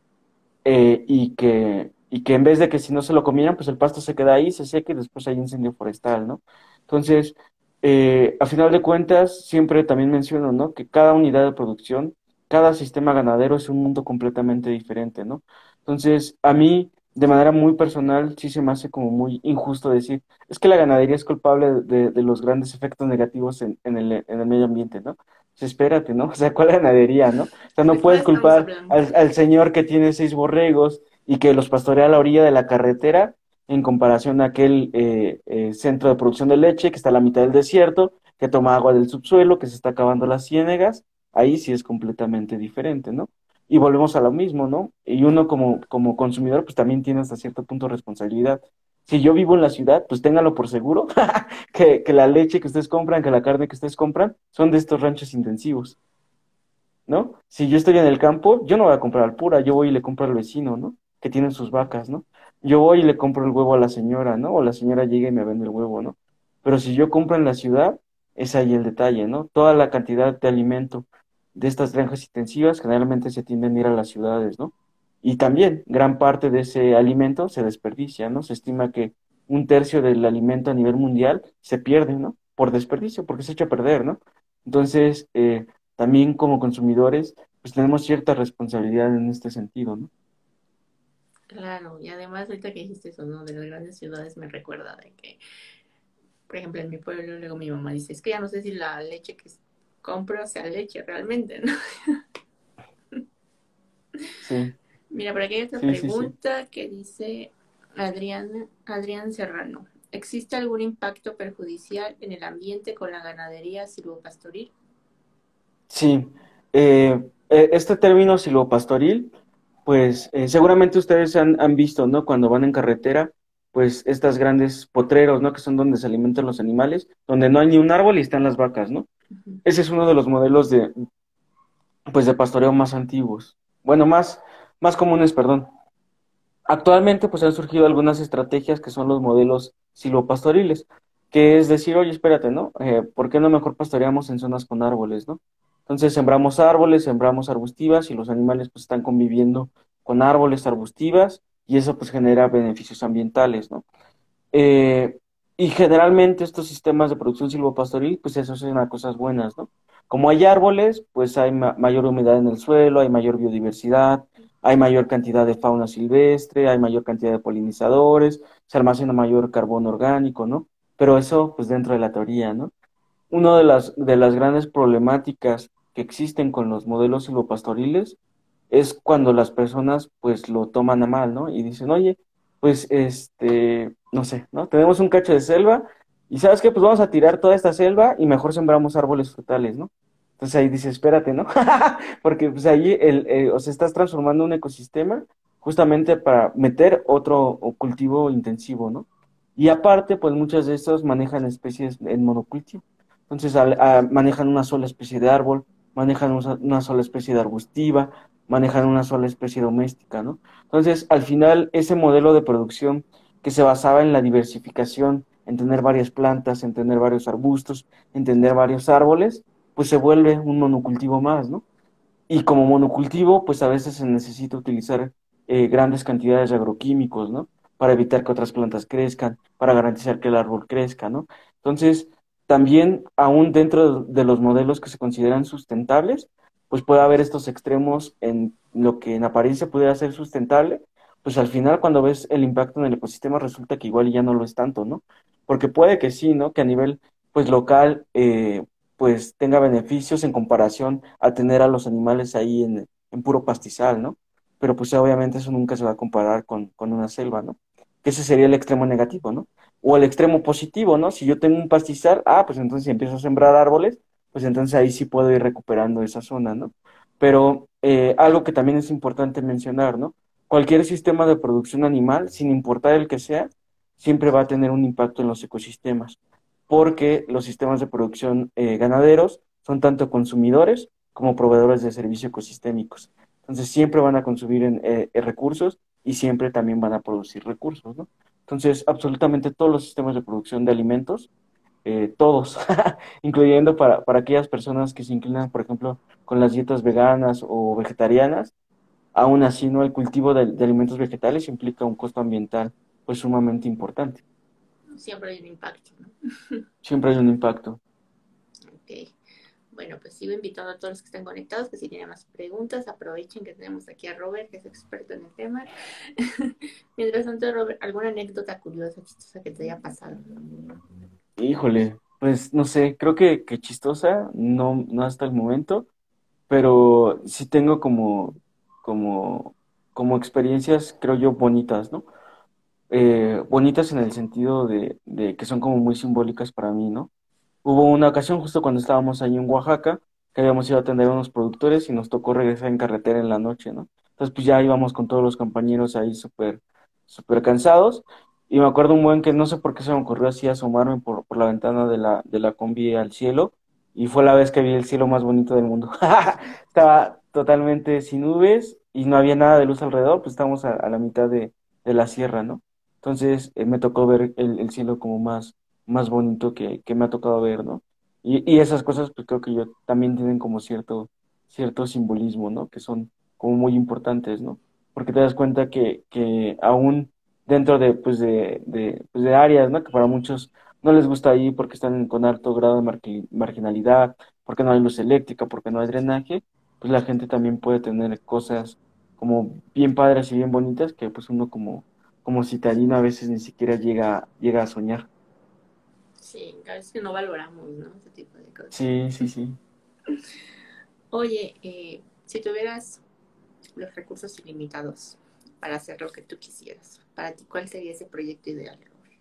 eh, y que, y que en vez de que si no se lo comieran, pues el pasto se queda ahí, se seca y después hay incendio forestal, ¿no? Entonces, eh, a final de cuentas, siempre también menciono, ¿no? Que cada unidad de producción, cada sistema ganadero es un mundo completamente diferente, ¿no? Entonces, a mí, de manera muy personal, sí se me hace como muy injusto decir, es que la ganadería es culpable de, de los grandes efectos negativos en, en el, en el medio ambiente, ¿no? Pues espérate, ¿no? O sea, ¿cuál ganadería, no? O sea, no ¿De cuál puedes estamos culpar hablando? al, al señor que tiene seis borregos y que los pastorea a la orilla de la carretera en comparación a aquel eh, eh, centro de producción de leche que está a la mitad del desierto, que toma agua del subsuelo, que se está acabando las ciénegas. Ahí sí es completamente diferente, ¿no? Y volvemos a lo mismo, ¿no? Y uno como, como consumidor, pues también tiene hasta cierto punto responsabilidad. Si yo vivo en la ciudad, pues téngalo por seguro que, que la leche que ustedes compran, que la carne que ustedes compran, son de estos ranchos intensivos. ¿No? Si yo estoy en el campo, yo no voy a comprar al pura, yo voy y le compro al vecino, ¿no? Que tiene sus vacas, ¿no? Yo voy y le compro el huevo a la señora, ¿no? O la señora llega y me vende el huevo, ¿no? Pero si yo compro en la ciudad, es ahí el detalle, ¿no? Toda la cantidad de alimento de estas granjas intensivas generalmente se tienden a ir a las ciudades, ¿no? Y también gran parte de ese alimento se desperdicia, ¿no? Se estima que un tercio del alimento a nivel mundial se pierde, ¿no? Por desperdicio, porque se echa a perder, ¿no? Entonces, eh, también como consumidores, pues tenemos cierta responsabilidad en este sentido, ¿no? Claro, y además ahorita que dijiste eso, ¿no? De las grandes ciudades me recuerda de que, por ejemplo, en mi pueblo luego mi mamá dice, es que ya no sé si la leche que compro sea leche realmente, ¿no? Sí, Mira, por aquí hay otra sí, sí, sí. pregunta que dice Adrián, Adrián Serrano. ¿Existe algún impacto perjudicial en el ambiente con la ganadería silvopastoril? Sí, eh, eh, este término silvopastoril pues eh, seguramente ustedes han, han visto, ¿no? Cuando van en carretera, pues estas grandes potreros, ¿no? Que son donde se alimentan los animales, donde no hay ni un árbol y están las vacas, ¿no? Ujú. Ese es uno de los modelos de, pues, de pastoreo más antiguos. Bueno, más, más comunes, perdón. Actualmente, pues han surgido algunas estrategias que son los modelos silvopastoriles, que es decir, oye, espérate, ¿no? Eh, ¿por qué no mejor pastoreamos en zonas con árboles, ¿no? Entonces sembramos árboles, sembramos arbustivas y los animales pues están conviviendo con árboles, arbustivas y eso pues genera beneficios ambientales, ¿no? Eh, y generalmente estos sistemas de producción silvopastoril pues eso asocian a cosas buenas, ¿no? Como hay árboles, pues hay ma- mayor humedad en el suelo, hay mayor biodiversidad, hay mayor cantidad de fauna silvestre, hay mayor cantidad de polinizadores, se almacena mayor carbono orgánico, ¿no? Pero eso, pues dentro de la teoría, ¿no? Una de las, de las grandes problemáticas que existen con los modelos silvopastoriles es cuando las personas, pues, lo toman a mal, ¿no? Y dicen, oye, pues, este, no sé, ¿no? Tenemos un cacho de selva y ¿sabes qué? Pues vamos a tirar toda esta selva y mejor sembramos árboles frutales, ¿no? Entonces ahí dice, espérate, ¿no? Porque pues ahí el, eh, o sea, estás transformando un ecosistema justamente para meter otro cultivo intensivo, ¿no? Y aparte, pues muchas de estas manejan especies en monocultivo. Entonces al- a- manejan una sola especie de árbol, manejan usa- una sola especie de arbustiva, manejan una sola especie doméstica, ¿no? Entonces, al final, ese modelo de producción que se basaba en la diversificación, en tener varias plantas, en tener varios arbustos, en tener varios árboles, pues se vuelve un monocultivo más, ¿no? Y como monocultivo, pues a veces se necesita utilizar eh, grandes cantidades de agroquímicos, ¿no? Para evitar que otras plantas crezcan, para garantizar que el árbol crezca, ¿no? Entonces, también, aún dentro de los modelos que se consideran sustentables, pues puede haber estos extremos en lo que en apariencia pudiera ser sustentable, pues al final cuando ves el impacto en el ecosistema resulta que igual ya no lo es tanto, ¿no? Porque puede que sí, ¿no? Que a nivel, pues local, eh, pues tenga beneficios en comparación a tener a los animales ahí en, en puro pastizal, ¿no? Pero pues obviamente eso nunca se va a comparar con, con una selva, ¿no? Que ese sería el extremo negativo, ¿no? O el extremo positivo, ¿no? Si yo tengo un pastizal, ah, pues entonces si empiezo a sembrar árboles, pues entonces ahí sí puedo ir recuperando esa zona, ¿no? Pero eh, algo que también es importante mencionar, ¿no? Cualquier sistema de producción animal, sin importar el que sea, siempre va a tener un impacto en los ecosistemas porque los sistemas de producción eh, ganaderos son tanto consumidores como proveedores de servicios ecosistémicos. Entonces siempre van a consumir en, eh, eh, recursos y siempre también van a producir recursos, ¿no? Entonces, absolutamente todos los sistemas de producción de alimentos, eh, todos, incluyendo para, para aquellas personas que se inclinan, por ejemplo, con las dietas veganas o vegetarianas, aún así, ¿no? El cultivo de, de alimentos vegetales implica un costo ambiental pues sumamente importante. Siempre hay un impacto, ¿no? Siempre hay un impacto. Ok. Bueno, pues sigo invitando a todos los que estén conectados, que si tienen más preguntas, aprovechen que tenemos aquí a Robert, que es experto en el tema. Mientras tanto, Robert, ¿alguna anécdota curiosa, chistosa que te haya pasado? Híjole, pues no sé, creo que, que chistosa, no, no hasta el momento, pero sí tengo como, como, como experiencias, creo yo, bonitas, ¿no? Eh, bonitas en el sentido de, de que son como muy simbólicas para mí, ¿no? Hubo una ocasión justo cuando estábamos ahí en Oaxaca, que habíamos ido a atender a unos productores y nos tocó regresar en carretera en la noche, ¿no? Entonces pues ya íbamos con todos los compañeros ahí súper, súper cansados. Y me acuerdo un buen que no sé por qué se me ocurrió así asomarme por, por la ventana de la, de la combi al cielo. Y fue la vez que vi el cielo más bonito del mundo. Estaba totalmente sin nubes y no había nada de luz alrededor, pues estábamos a, a la mitad de, de la sierra, ¿no? Entonces eh, me tocó ver el, el cielo como más más bonito que, que me ha tocado ver, ¿no? Y, y esas cosas, pues creo que yo también tienen como cierto, cierto simbolismo, ¿no? Que son como muy importantes, ¿no? Porque te das cuenta que, que aún dentro de, pues de, de, pues de áreas, ¿no? Que para muchos no les gusta ir porque están con alto grado de margi- marginalidad, porque no hay luz eléctrica, porque no hay drenaje, pues la gente también puede tener cosas como bien padres y bien bonitas que pues uno como, como citadino a veces ni siquiera llega, llega a soñar. Sí, a veces que no valoramos, ¿no? Ese tipo de cosas. Sí, sí, sí. Oye, eh, si tuvieras los recursos ilimitados para hacer lo que tú quisieras, para ti, ¿cuál sería ese proyecto ideal?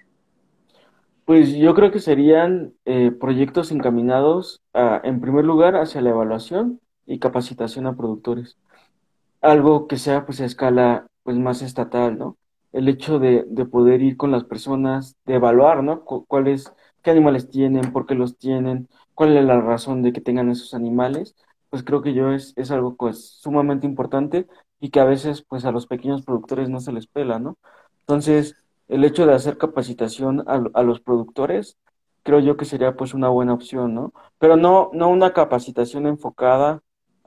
Pues yo creo que serían eh, proyectos encaminados a, en primer lugar, hacia la evaluación y capacitación a productores. algo que sea pues a escala pues más estatal, ¿no? El hecho de, de poder ir con las personas, de evaluar, ¿no? Cu- ¿Cuáles, qué animales tienen, por qué los tienen, cuál es la razón de que tengan esos animales? Pues creo que yo es, es algo pues sumamente importante y que a veces pues a los pequeños productores no se les pela, ¿no? Entonces, el hecho de hacer capacitación a, a los productores, creo yo que sería pues una buena opción, ¿no? Pero no, no una capacitación enfocada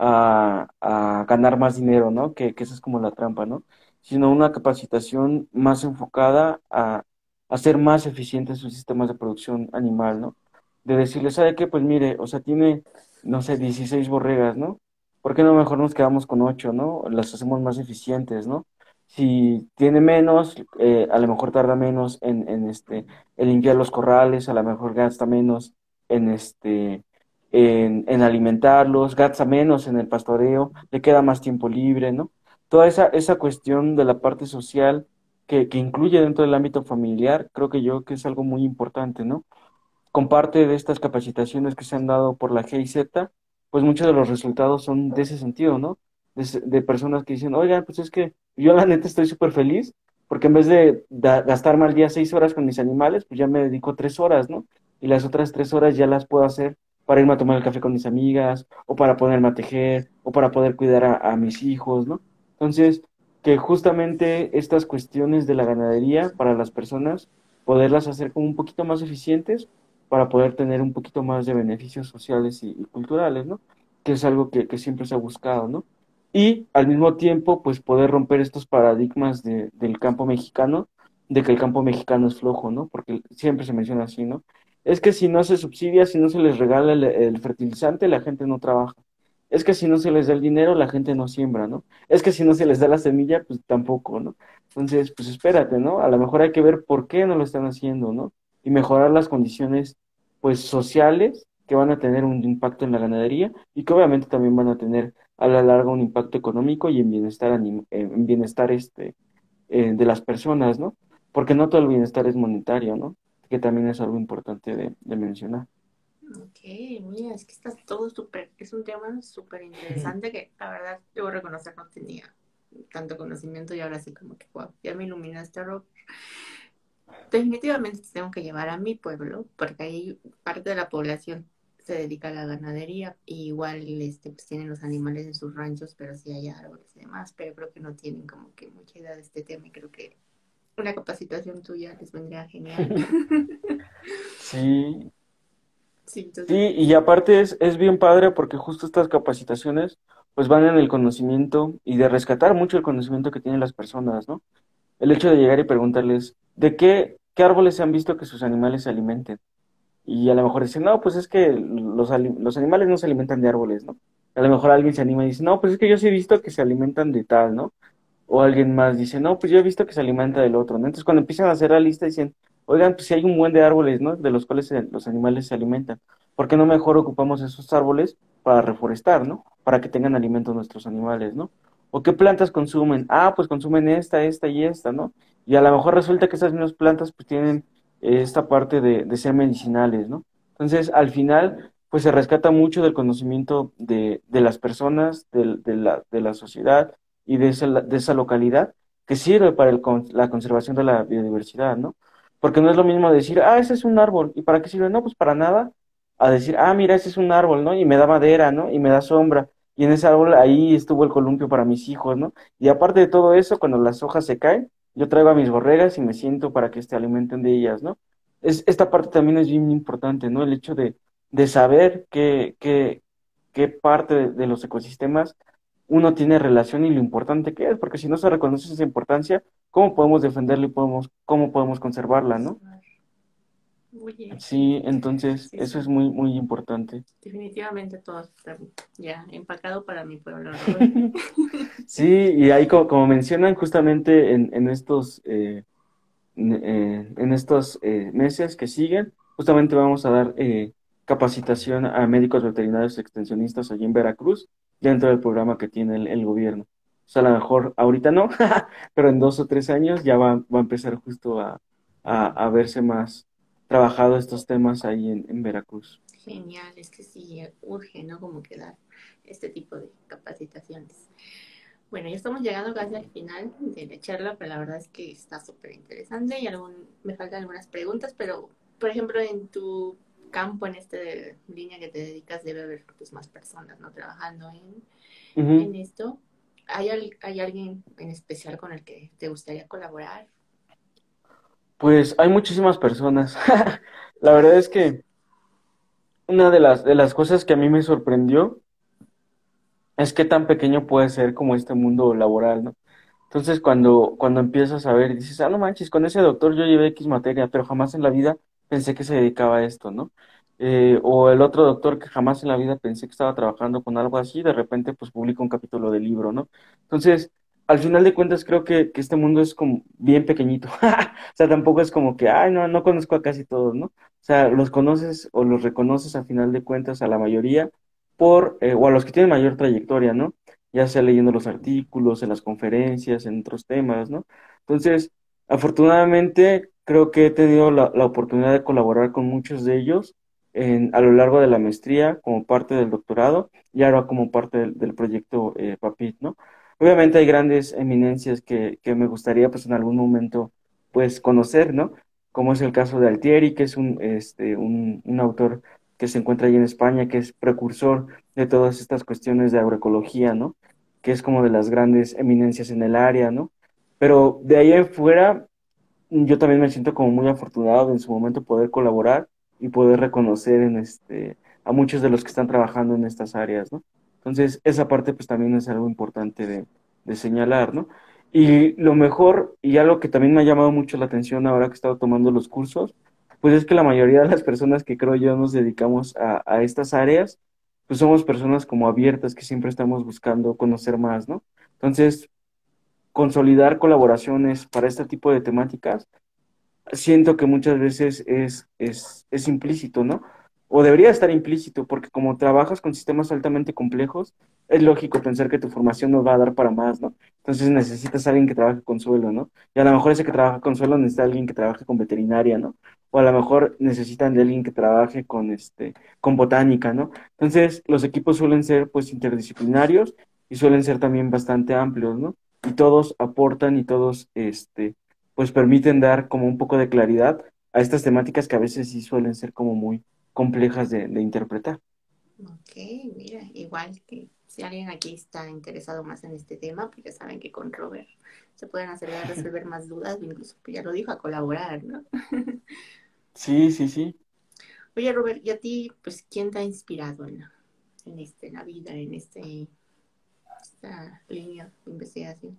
a, a ganar más dinero, ¿no? Que, que esa es como la trampa, ¿no? Sino una capacitación más enfocada a, a hacer más eficientes sus sistemas de producción animal, ¿no? De decirle, ¿sabe qué? Pues mire, o sea, tiene, no sé, dieciséis borregas, ¿no? ¿Por qué no mejor nos quedamos con ocho, ¿no? Las hacemos más eficientes, ¿no? Si tiene menos, eh, a lo mejor tarda menos en, en este, en limpiar los corrales, a lo mejor gasta menos en este en, en alimentarlos, gasta menos en el pastoreo, le queda más tiempo libre, ¿no? Toda esa, esa cuestión de la parte social que, que incluye dentro del ámbito familiar, creo que yo que es algo muy importante, ¿no? Comparte de estas capacitaciones que se han dado por la G I Z, pues muchos de los resultados son de ese sentido, ¿no? De, s- de personas que dicen, oigan, pues es que yo la neta estoy súper feliz, porque en vez de da- gastarme al día seis horas con mis animales, pues ya me dedico tres horas, ¿no? Y las otras tres horas ya las puedo hacer para irme a tomar el café con mis amigas, o para ponerme a tejer, o para poder cuidar a, a mis hijos, ¿no? Entonces, que justamente estas cuestiones de la ganadería para las personas, poderlas hacer como un poquito más eficientes para poder tener un poquito más de beneficios sociales y, y culturales, ¿no? Que es algo que, que siempre se ha buscado, ¿no? Y al mismo tiempo, pues poder romper estos paradigmas de, del campo mexicano, de que el campo mexicano es flojo, ¿no? Porque siempre se menciona así, ¿no? Es que si no se subsidia, si no se les regala el, el fertilizante, la gente no trabaja. Es que si no se les da el dinero, la gente no siembra, ¿no? Es que si no se les da la semilla, pues tampoco, ¿no? Entonces, pues espérate, ¿no? A lo mejor hay que ver por qué no lo están haciendo, ¿no? Y mejorar las condiciones pues sociales que van a tener un impacto en la ganadería y que obviamente también van a tener a la larga un impacto económico y en bienestar anim- en bienestar este eh, de las personas, ¿no? Porque no todo el bienestar es monetario, ¿no? Que también es algo importante de, de mencionar. Ok, mira, es que está todo súper, es un tema súper interesante que la verdad debo reconocer no tenía tanto conocimiento y ahora sí como que, wow, ya me iluminaste, Rob. Definitivamente te tengo que llevar a mi pueblo porque ahí parte de la población se dedica a la ganadería y igual este, pues tienen los animales en sus ranchos, pero sí hay árboles y demás, pero creo que no tienen como que mucha idea de este tema y creo que una capacitación tuya les vendría genial. Sí, Sí, sí, entonces, y aparte es, es bien padre porque justo estas capacitaciones pues van en el conocimiento y de rescatar mucho el conocimiento que tienen las personas, ¿no? El hecho de llegar y preguntarles, ¿de qué, qué árboles se han visto que sus animales se alimenten? Y a lo mejor dicen, no, pues es que los, ali- los animales no se alimentan de árboles, ¿no? A lo mejor alguien se anima y dice, no, pues es que yo sí he visto que se alimentan de tal, ¿no? O alguien más dice, no, pues yo he visto que se alimenta del otro, ¿no? Entonces cuando empiezan a hacer la lista dicen, oigan, pues si hay un buen de árboles, ¿no? De los cuales se- los animales se alimentan. ¿Por qué no mejor ocupamos esos árboles para reforestar, ¿no? Para que tengan alimento nuestros animales, ¿no? ¿O qué plantas consumen? Ah, pues consumen esta, esta y esta, ¿no? Y a lo mejor resulta que esas mismas plantas pues tienen eh, esta parte de, de ser medicinales, ¿no? Entonces, al final, pues se rescata mucho del conocimiento de, de las personas, del- de, la, de la sociedad y de esa, de esa localidad que sirve para el con- la conservación de la biodiversidad, ¿no? Porque no es lo mismo decir, ah, ese es un árbol, ¿y para qué sirve? No, pues para nada, a decir, ah, mira, ese es un árbol, ¿no? Y me da madera, ¿no? Y me da sombra, y en ese árbol ahí estuvo el columpio para mis hijos, ¿no? Y aparte de todo eso, cuando las hojas se caen, yo traigo a mis borregas y me siento para que se alimenten de ellas, ¿no? Es, esta parte también es bien importante, ¿no? El hecho de, de saber qué, qué, qué parte de de los ecosistemas uno tiene relación y lo importante que es, porque si no se reconoce esa importancia, ¿cómo podemos defenderla y podemos, cómo podemos conservarla, ¿no? oye, sí, Sí, entonces sí, eso es sí. muy, muy importante. Definitivamente todo está ya empacado para mi pueblo, Robert. Sí, y ahí como, como mencionan justamente en, en estos, eh, en, eh, en estos eh, meses que siguen, justamente vamos a dar eh, capacitación a médicos veterinarios extensionistas allí en Veracruz, dentro del programa que tiene el, el gobierno. O sea, a lo mejor ahorita no, pero en dos o tres años ya va, va a empezar justo a, a, a verse más trabajado estos temas ahí en, en Veracruz. Genial, es que sí, urge, ¿no? Como que dar este tipo de capacitaciones. Bueno, ya estamos llegando casi al final de la charla, pero la verdad es que está súper interesante y algún, me faltan algunas preguntas, pero por ejemplo, en tu campo, en esta línea que te dedicas, debe haber pues, más personas, ¿no? Trabajando en, en Ujú. esto. ¿Hay, al- ¿Hay alguien en especial con el que te gustaría colaborar? Pues hay muchísimas personas. La verdad es que una de las, de las cosas que a mí me sorprendió es qué tan pequeño puede ser como este mundo laboral, ¿no? Entonces, cuando, cuando empiezas a ver y dices, ah, no manches, con ese doctor yo llevé X materia, pero jamás en la vida pensé que se dedicaba a esto, ¿no? Eh, o el otro doctor que jamás en la vida pensé que estaba trabajando con algo así, de repente pues publica un capítulo de libro, ¿no? Entonces, al final de cuentas creo que, que este mundo es como bien pequeñito. O sea, tampoco es como que, ay, no, no conozco a casi todos, ¿no? O sea, los conoces o los reconoces al final de cuentas a la mayoría por, eh, o a los que tienen mayor trayectoria, ¿no? Ya sea leyendo los artículos, en las conferencias, en otros temas, ¿no? Entonces, afortunadamente, creo que he tenido la, la oportunidad de colaborar con muchos de ellos en, a lo largo de la maestría, como parte del doctorado, y ahora como parte del, del proyecto eh, PAPIT, ¿no? Obviamente hay grandes eminencias que, que me gustaría, pues, en algún momento, pues, conocer, ¿no? Como es el caso de Altieri, que es un, este, un, un autor que se encuentra ahí en España, que es precursor de todas estas cuestiones de agroecología, ¿no? Que es como de las grandes eminencias en el área, ¿no? Pero de ahí en fuera, yo también me siento como muy afortunado de en su momento poder colaborar y poder reconocer en este, a muchos de los que están trabajando en estas áreas, ¿no? Entonces, esa parte pues también es algo importante de, de señalar, ¿no? Y lo mejor, y algo que también me ha llamado mucho la atención ahora que he estado tomando los cursos, pues es que la mayoría de las personas que creo yo nos dedicamos a, a estas áreas, pues somos personas como abiertas que siempre estamos buscando conocer más, ¿no? Entonces, consolidar colaboraciones para este tipo de temáticas, siento que muchas veces es, es, es implícito, ¿no? O debería estar implícito, porque como trabajas con sistemas altamente complejos, es lógico pensar que tu formación nos va a dar para más, ¿no? Entonces necesitas a alguien que trabaje con suelo, ¿no? Y a lo mejor ese que trabaja con suelo necesita a alguien que trabaje con veterinaria, ¿no? O a lo mejor necesitan de alguien que trabaje con, este, con botánica, ¿no? Entonces los equipos suelen ser pues interdisciplinarios y suelen ser también bastante amplios, ¿no? Y todos aportan y todos, este, pues permiten dar como un poco de claridad a estas temáticas que a veces sí suelen ser como muy complejas de, de interpretar. Ok, mira, igual que si alguien aquí está interesado más en este tema, pues ya saben que con Robert se pueden acelerar a resolver más dudas, incluso, pues ya lo dijo, a colaborar, ¿no? Sí, sí, sí. Oye, Robert, ¿y a ti, pues, quién te ha inspirado en la, en este, en la vida, en este, esta línea de investigación?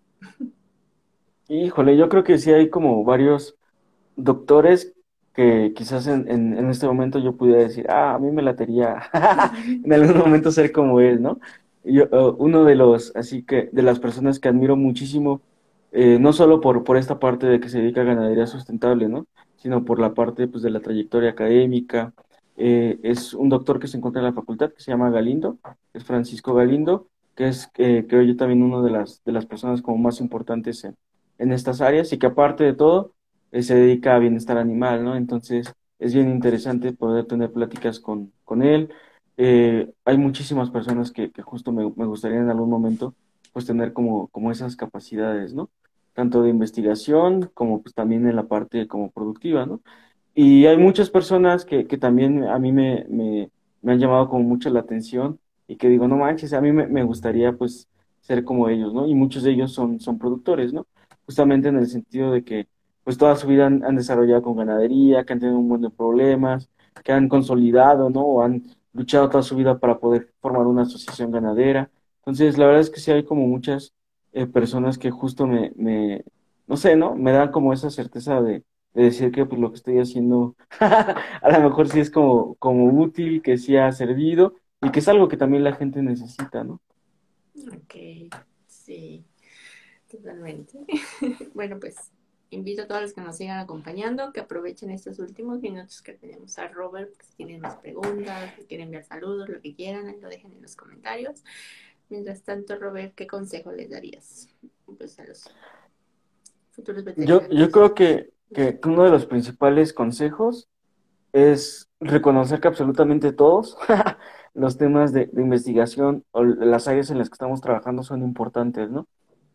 Híjole, yo creo que sí hay como varios doctores que quizás en, en, en este momento yo pudiera decir, ah, a mí me latería en algún momento ser como él, ¿no? Yo, eh, uno de los, así que, de las personas que admiro muchísimo, eh, no solo por, por esta parte de que se dedica a ganadería sustentable, ¿no? Sino por la parte, pues, de la trayectoria académica. Eh, es un doctor que se encuentra en la facultad, que se llama Galindo, es Francisco Galindo, que es, eh, creo yo, también una de las, de las personas como más importantes en, en estas áreas y que aparte de todo, eh, se dedica a bienestar animal, ¿no? Entonces, es bien interesante poder tener pláticas con, con él. Eh, hay muchísimas personas que, que justo me, me gustaría en algún momento, pues, tener como, como esas capacidades, ¿no? Tanto de investigación como pues también en la parte como productiva, ¿no? Y hay muchas personas que, que también a mí me, me, me han llamado como mucho la atención y que digo, no manches, a mí me, me gustaría pues ser como ellos, ¿no? Y muchos de ellos son, son productores, ¿no? Justamente en el sentido de que pues toda su vida han, han desarrollado con ganadería, que han tenido un montón de problemas, que han consolidado, ¿no? O han luchado toda su vida para poder formar una asociación ganadera. Entonces, la verdad es que sí hay como muchas eh, personas que justo me, me, no sé, ¿no? Me dan como esa certeza de de decir que pues lo que estoy haciendo a lo mejor sí es como, como útil, que sí ha servido y que es algo que también la gente necesita, ¿no? Ok, sí, totalmente. Bueno, pues invito a todos los que nos sigan acompañando que aprovechen estos últimos minutos que tenemos a Robert, pues, si tienen más preguntas, si quieren enviar saludos, lo que quieran, ahí lo dejen en los comentarios. Mientras tanto, Robert, ¿qué consejo les darías pues, a los futuros Yo, yo veterinarios? creo que, que uno de los principales consejos es reconocer que absolutamente todos los temas de, de investigación o las áreas en las que estamos trabajando son importantes, ¿no?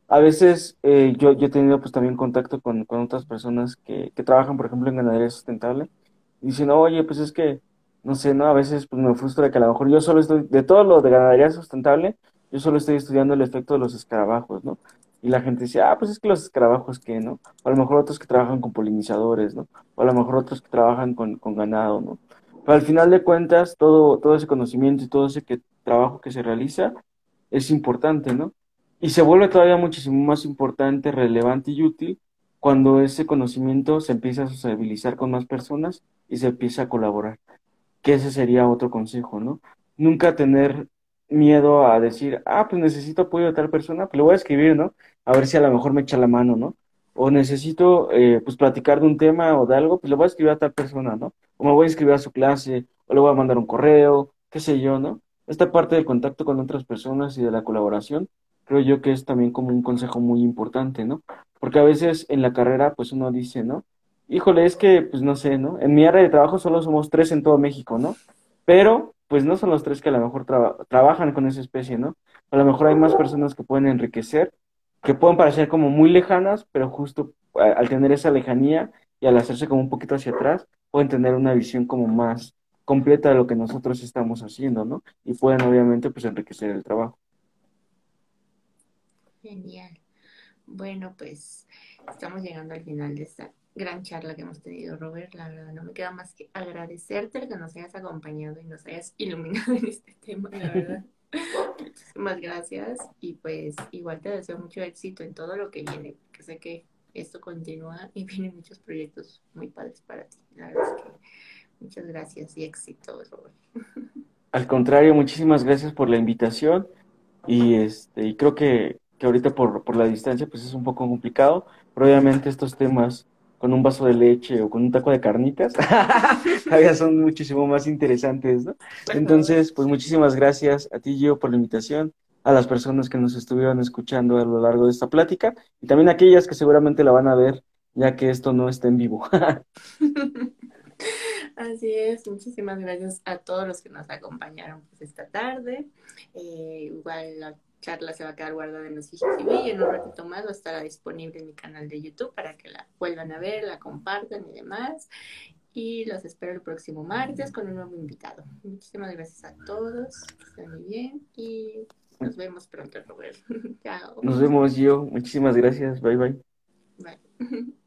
A veces eh, yo, yo he tenido pues también contacto con, con otras personas que, que trabajan, por ejemplo, en ganadería sustentable y dicen, oye, pues es que, no sé, ¿no? A veces pues me frustra que a lo mejor yo solo estoy, de todo lo de ganadería sustentable, yo solo estoy estudiando el efecto de los escarabajos, ¿no? Y la gente dice, ah, pues es que los escarabajos, ¿qué, no? O a lo mejor otros que trabajan con polinizadores, ¿no? O a lo mejor otros que trabajan con, con ganado, ¿no? Pero al final de cuentas, todo, todo ese conocimiento y todo ese que, trabajo que se realiza es importante, ¿no? Y se vuelve todavía muchísimo más importante, relevante y útil cuando ese conocimiento se empieza a sociabilizar con más personas y se empieza a colaborar, que ese sería otro consejo, ¿no? Nunca tener miedo a decir, ah, pues necesito apoyo de tal persona, pues le voy a escribir, ¿no? A ver si a lo mejor me echa la mano, ¿no? O necesito, eh, pues, platicar de un tema o de algo, pues le voy a escribir a tal persona, ¿no? O me voy a escribir a su clase, o le voy a mandar un correo, qué sé yo, ¿no? Esta parte del contacto con otras personas y de la colaboración, creo yo que es también como un consejo muy importante, ¿no? Porque a veces en la carrera, pues uno dice, ¿no? Híjole, es que, pues no sé, ¿no? En mi área de trabajo solo somos tres en todo México, ¿no? Pero, pues no son los tres que a lo mejor traba- trabajan con esa especie, ¿no? A lo mejor hay más personas que pueden enriquecer, que pueden parecer como muy lejanas, pero justo a- al tener esa lejanía y al hacerse como un poquito hacia atrás, pueden tener una visión como más completa de lo que nosotros estamos haciendo, ¿no? Y pueden obviamente pues enriquecer el trabajo. Genial. Bueno, pues estamos llegando al final de esta gran charla que hemos tenido, Robert. La verdad, no me queda más que agradecerte el que nos hayas acompañado y nos hayas iluminado en este tema, la verdad. Muchísimas gracias y pues igual te deseo mucho éxito en todo lo que viene, porque sé que esto continúa y vienen muchos proyectos muy padres para ti. La verdad es que muchas gracias y éxito, Robert. Al contrario, muchísimas gracias por la invitación y este y creo que, que ahorita por, por la distancia pues es un poco complicado, pero obviamente estos temas con un vaso de leche o con un taco de carnitas todavía son muchísimo más interesantes, ¿no? Por favor. Entonces, pues muchísimas gracias a ti, Gio, por la invitación, a las personas que nos estuvieron escuchando a lo largo de esta plática y también a aquellas que seguramente la van a ver ya que esto no está en vivo. Así es, muchísimas gracias a todos los que nos acompañaron pues, esta tarde. Eh, igual la charla se va a quedar guardada en los I G T V y en un ratito más va a estar disponible en mi canal de YouTube para que la vuelvan a ver, la compartan y demás. Y los espero el próximo martes con un nuevo invitado. Muchísimas gracias a todos, que estén muy bien y nos vemos pronto, Robert. Chao. Nos vemos, Gio. Muchísimas gracias. Bye bye. Bye.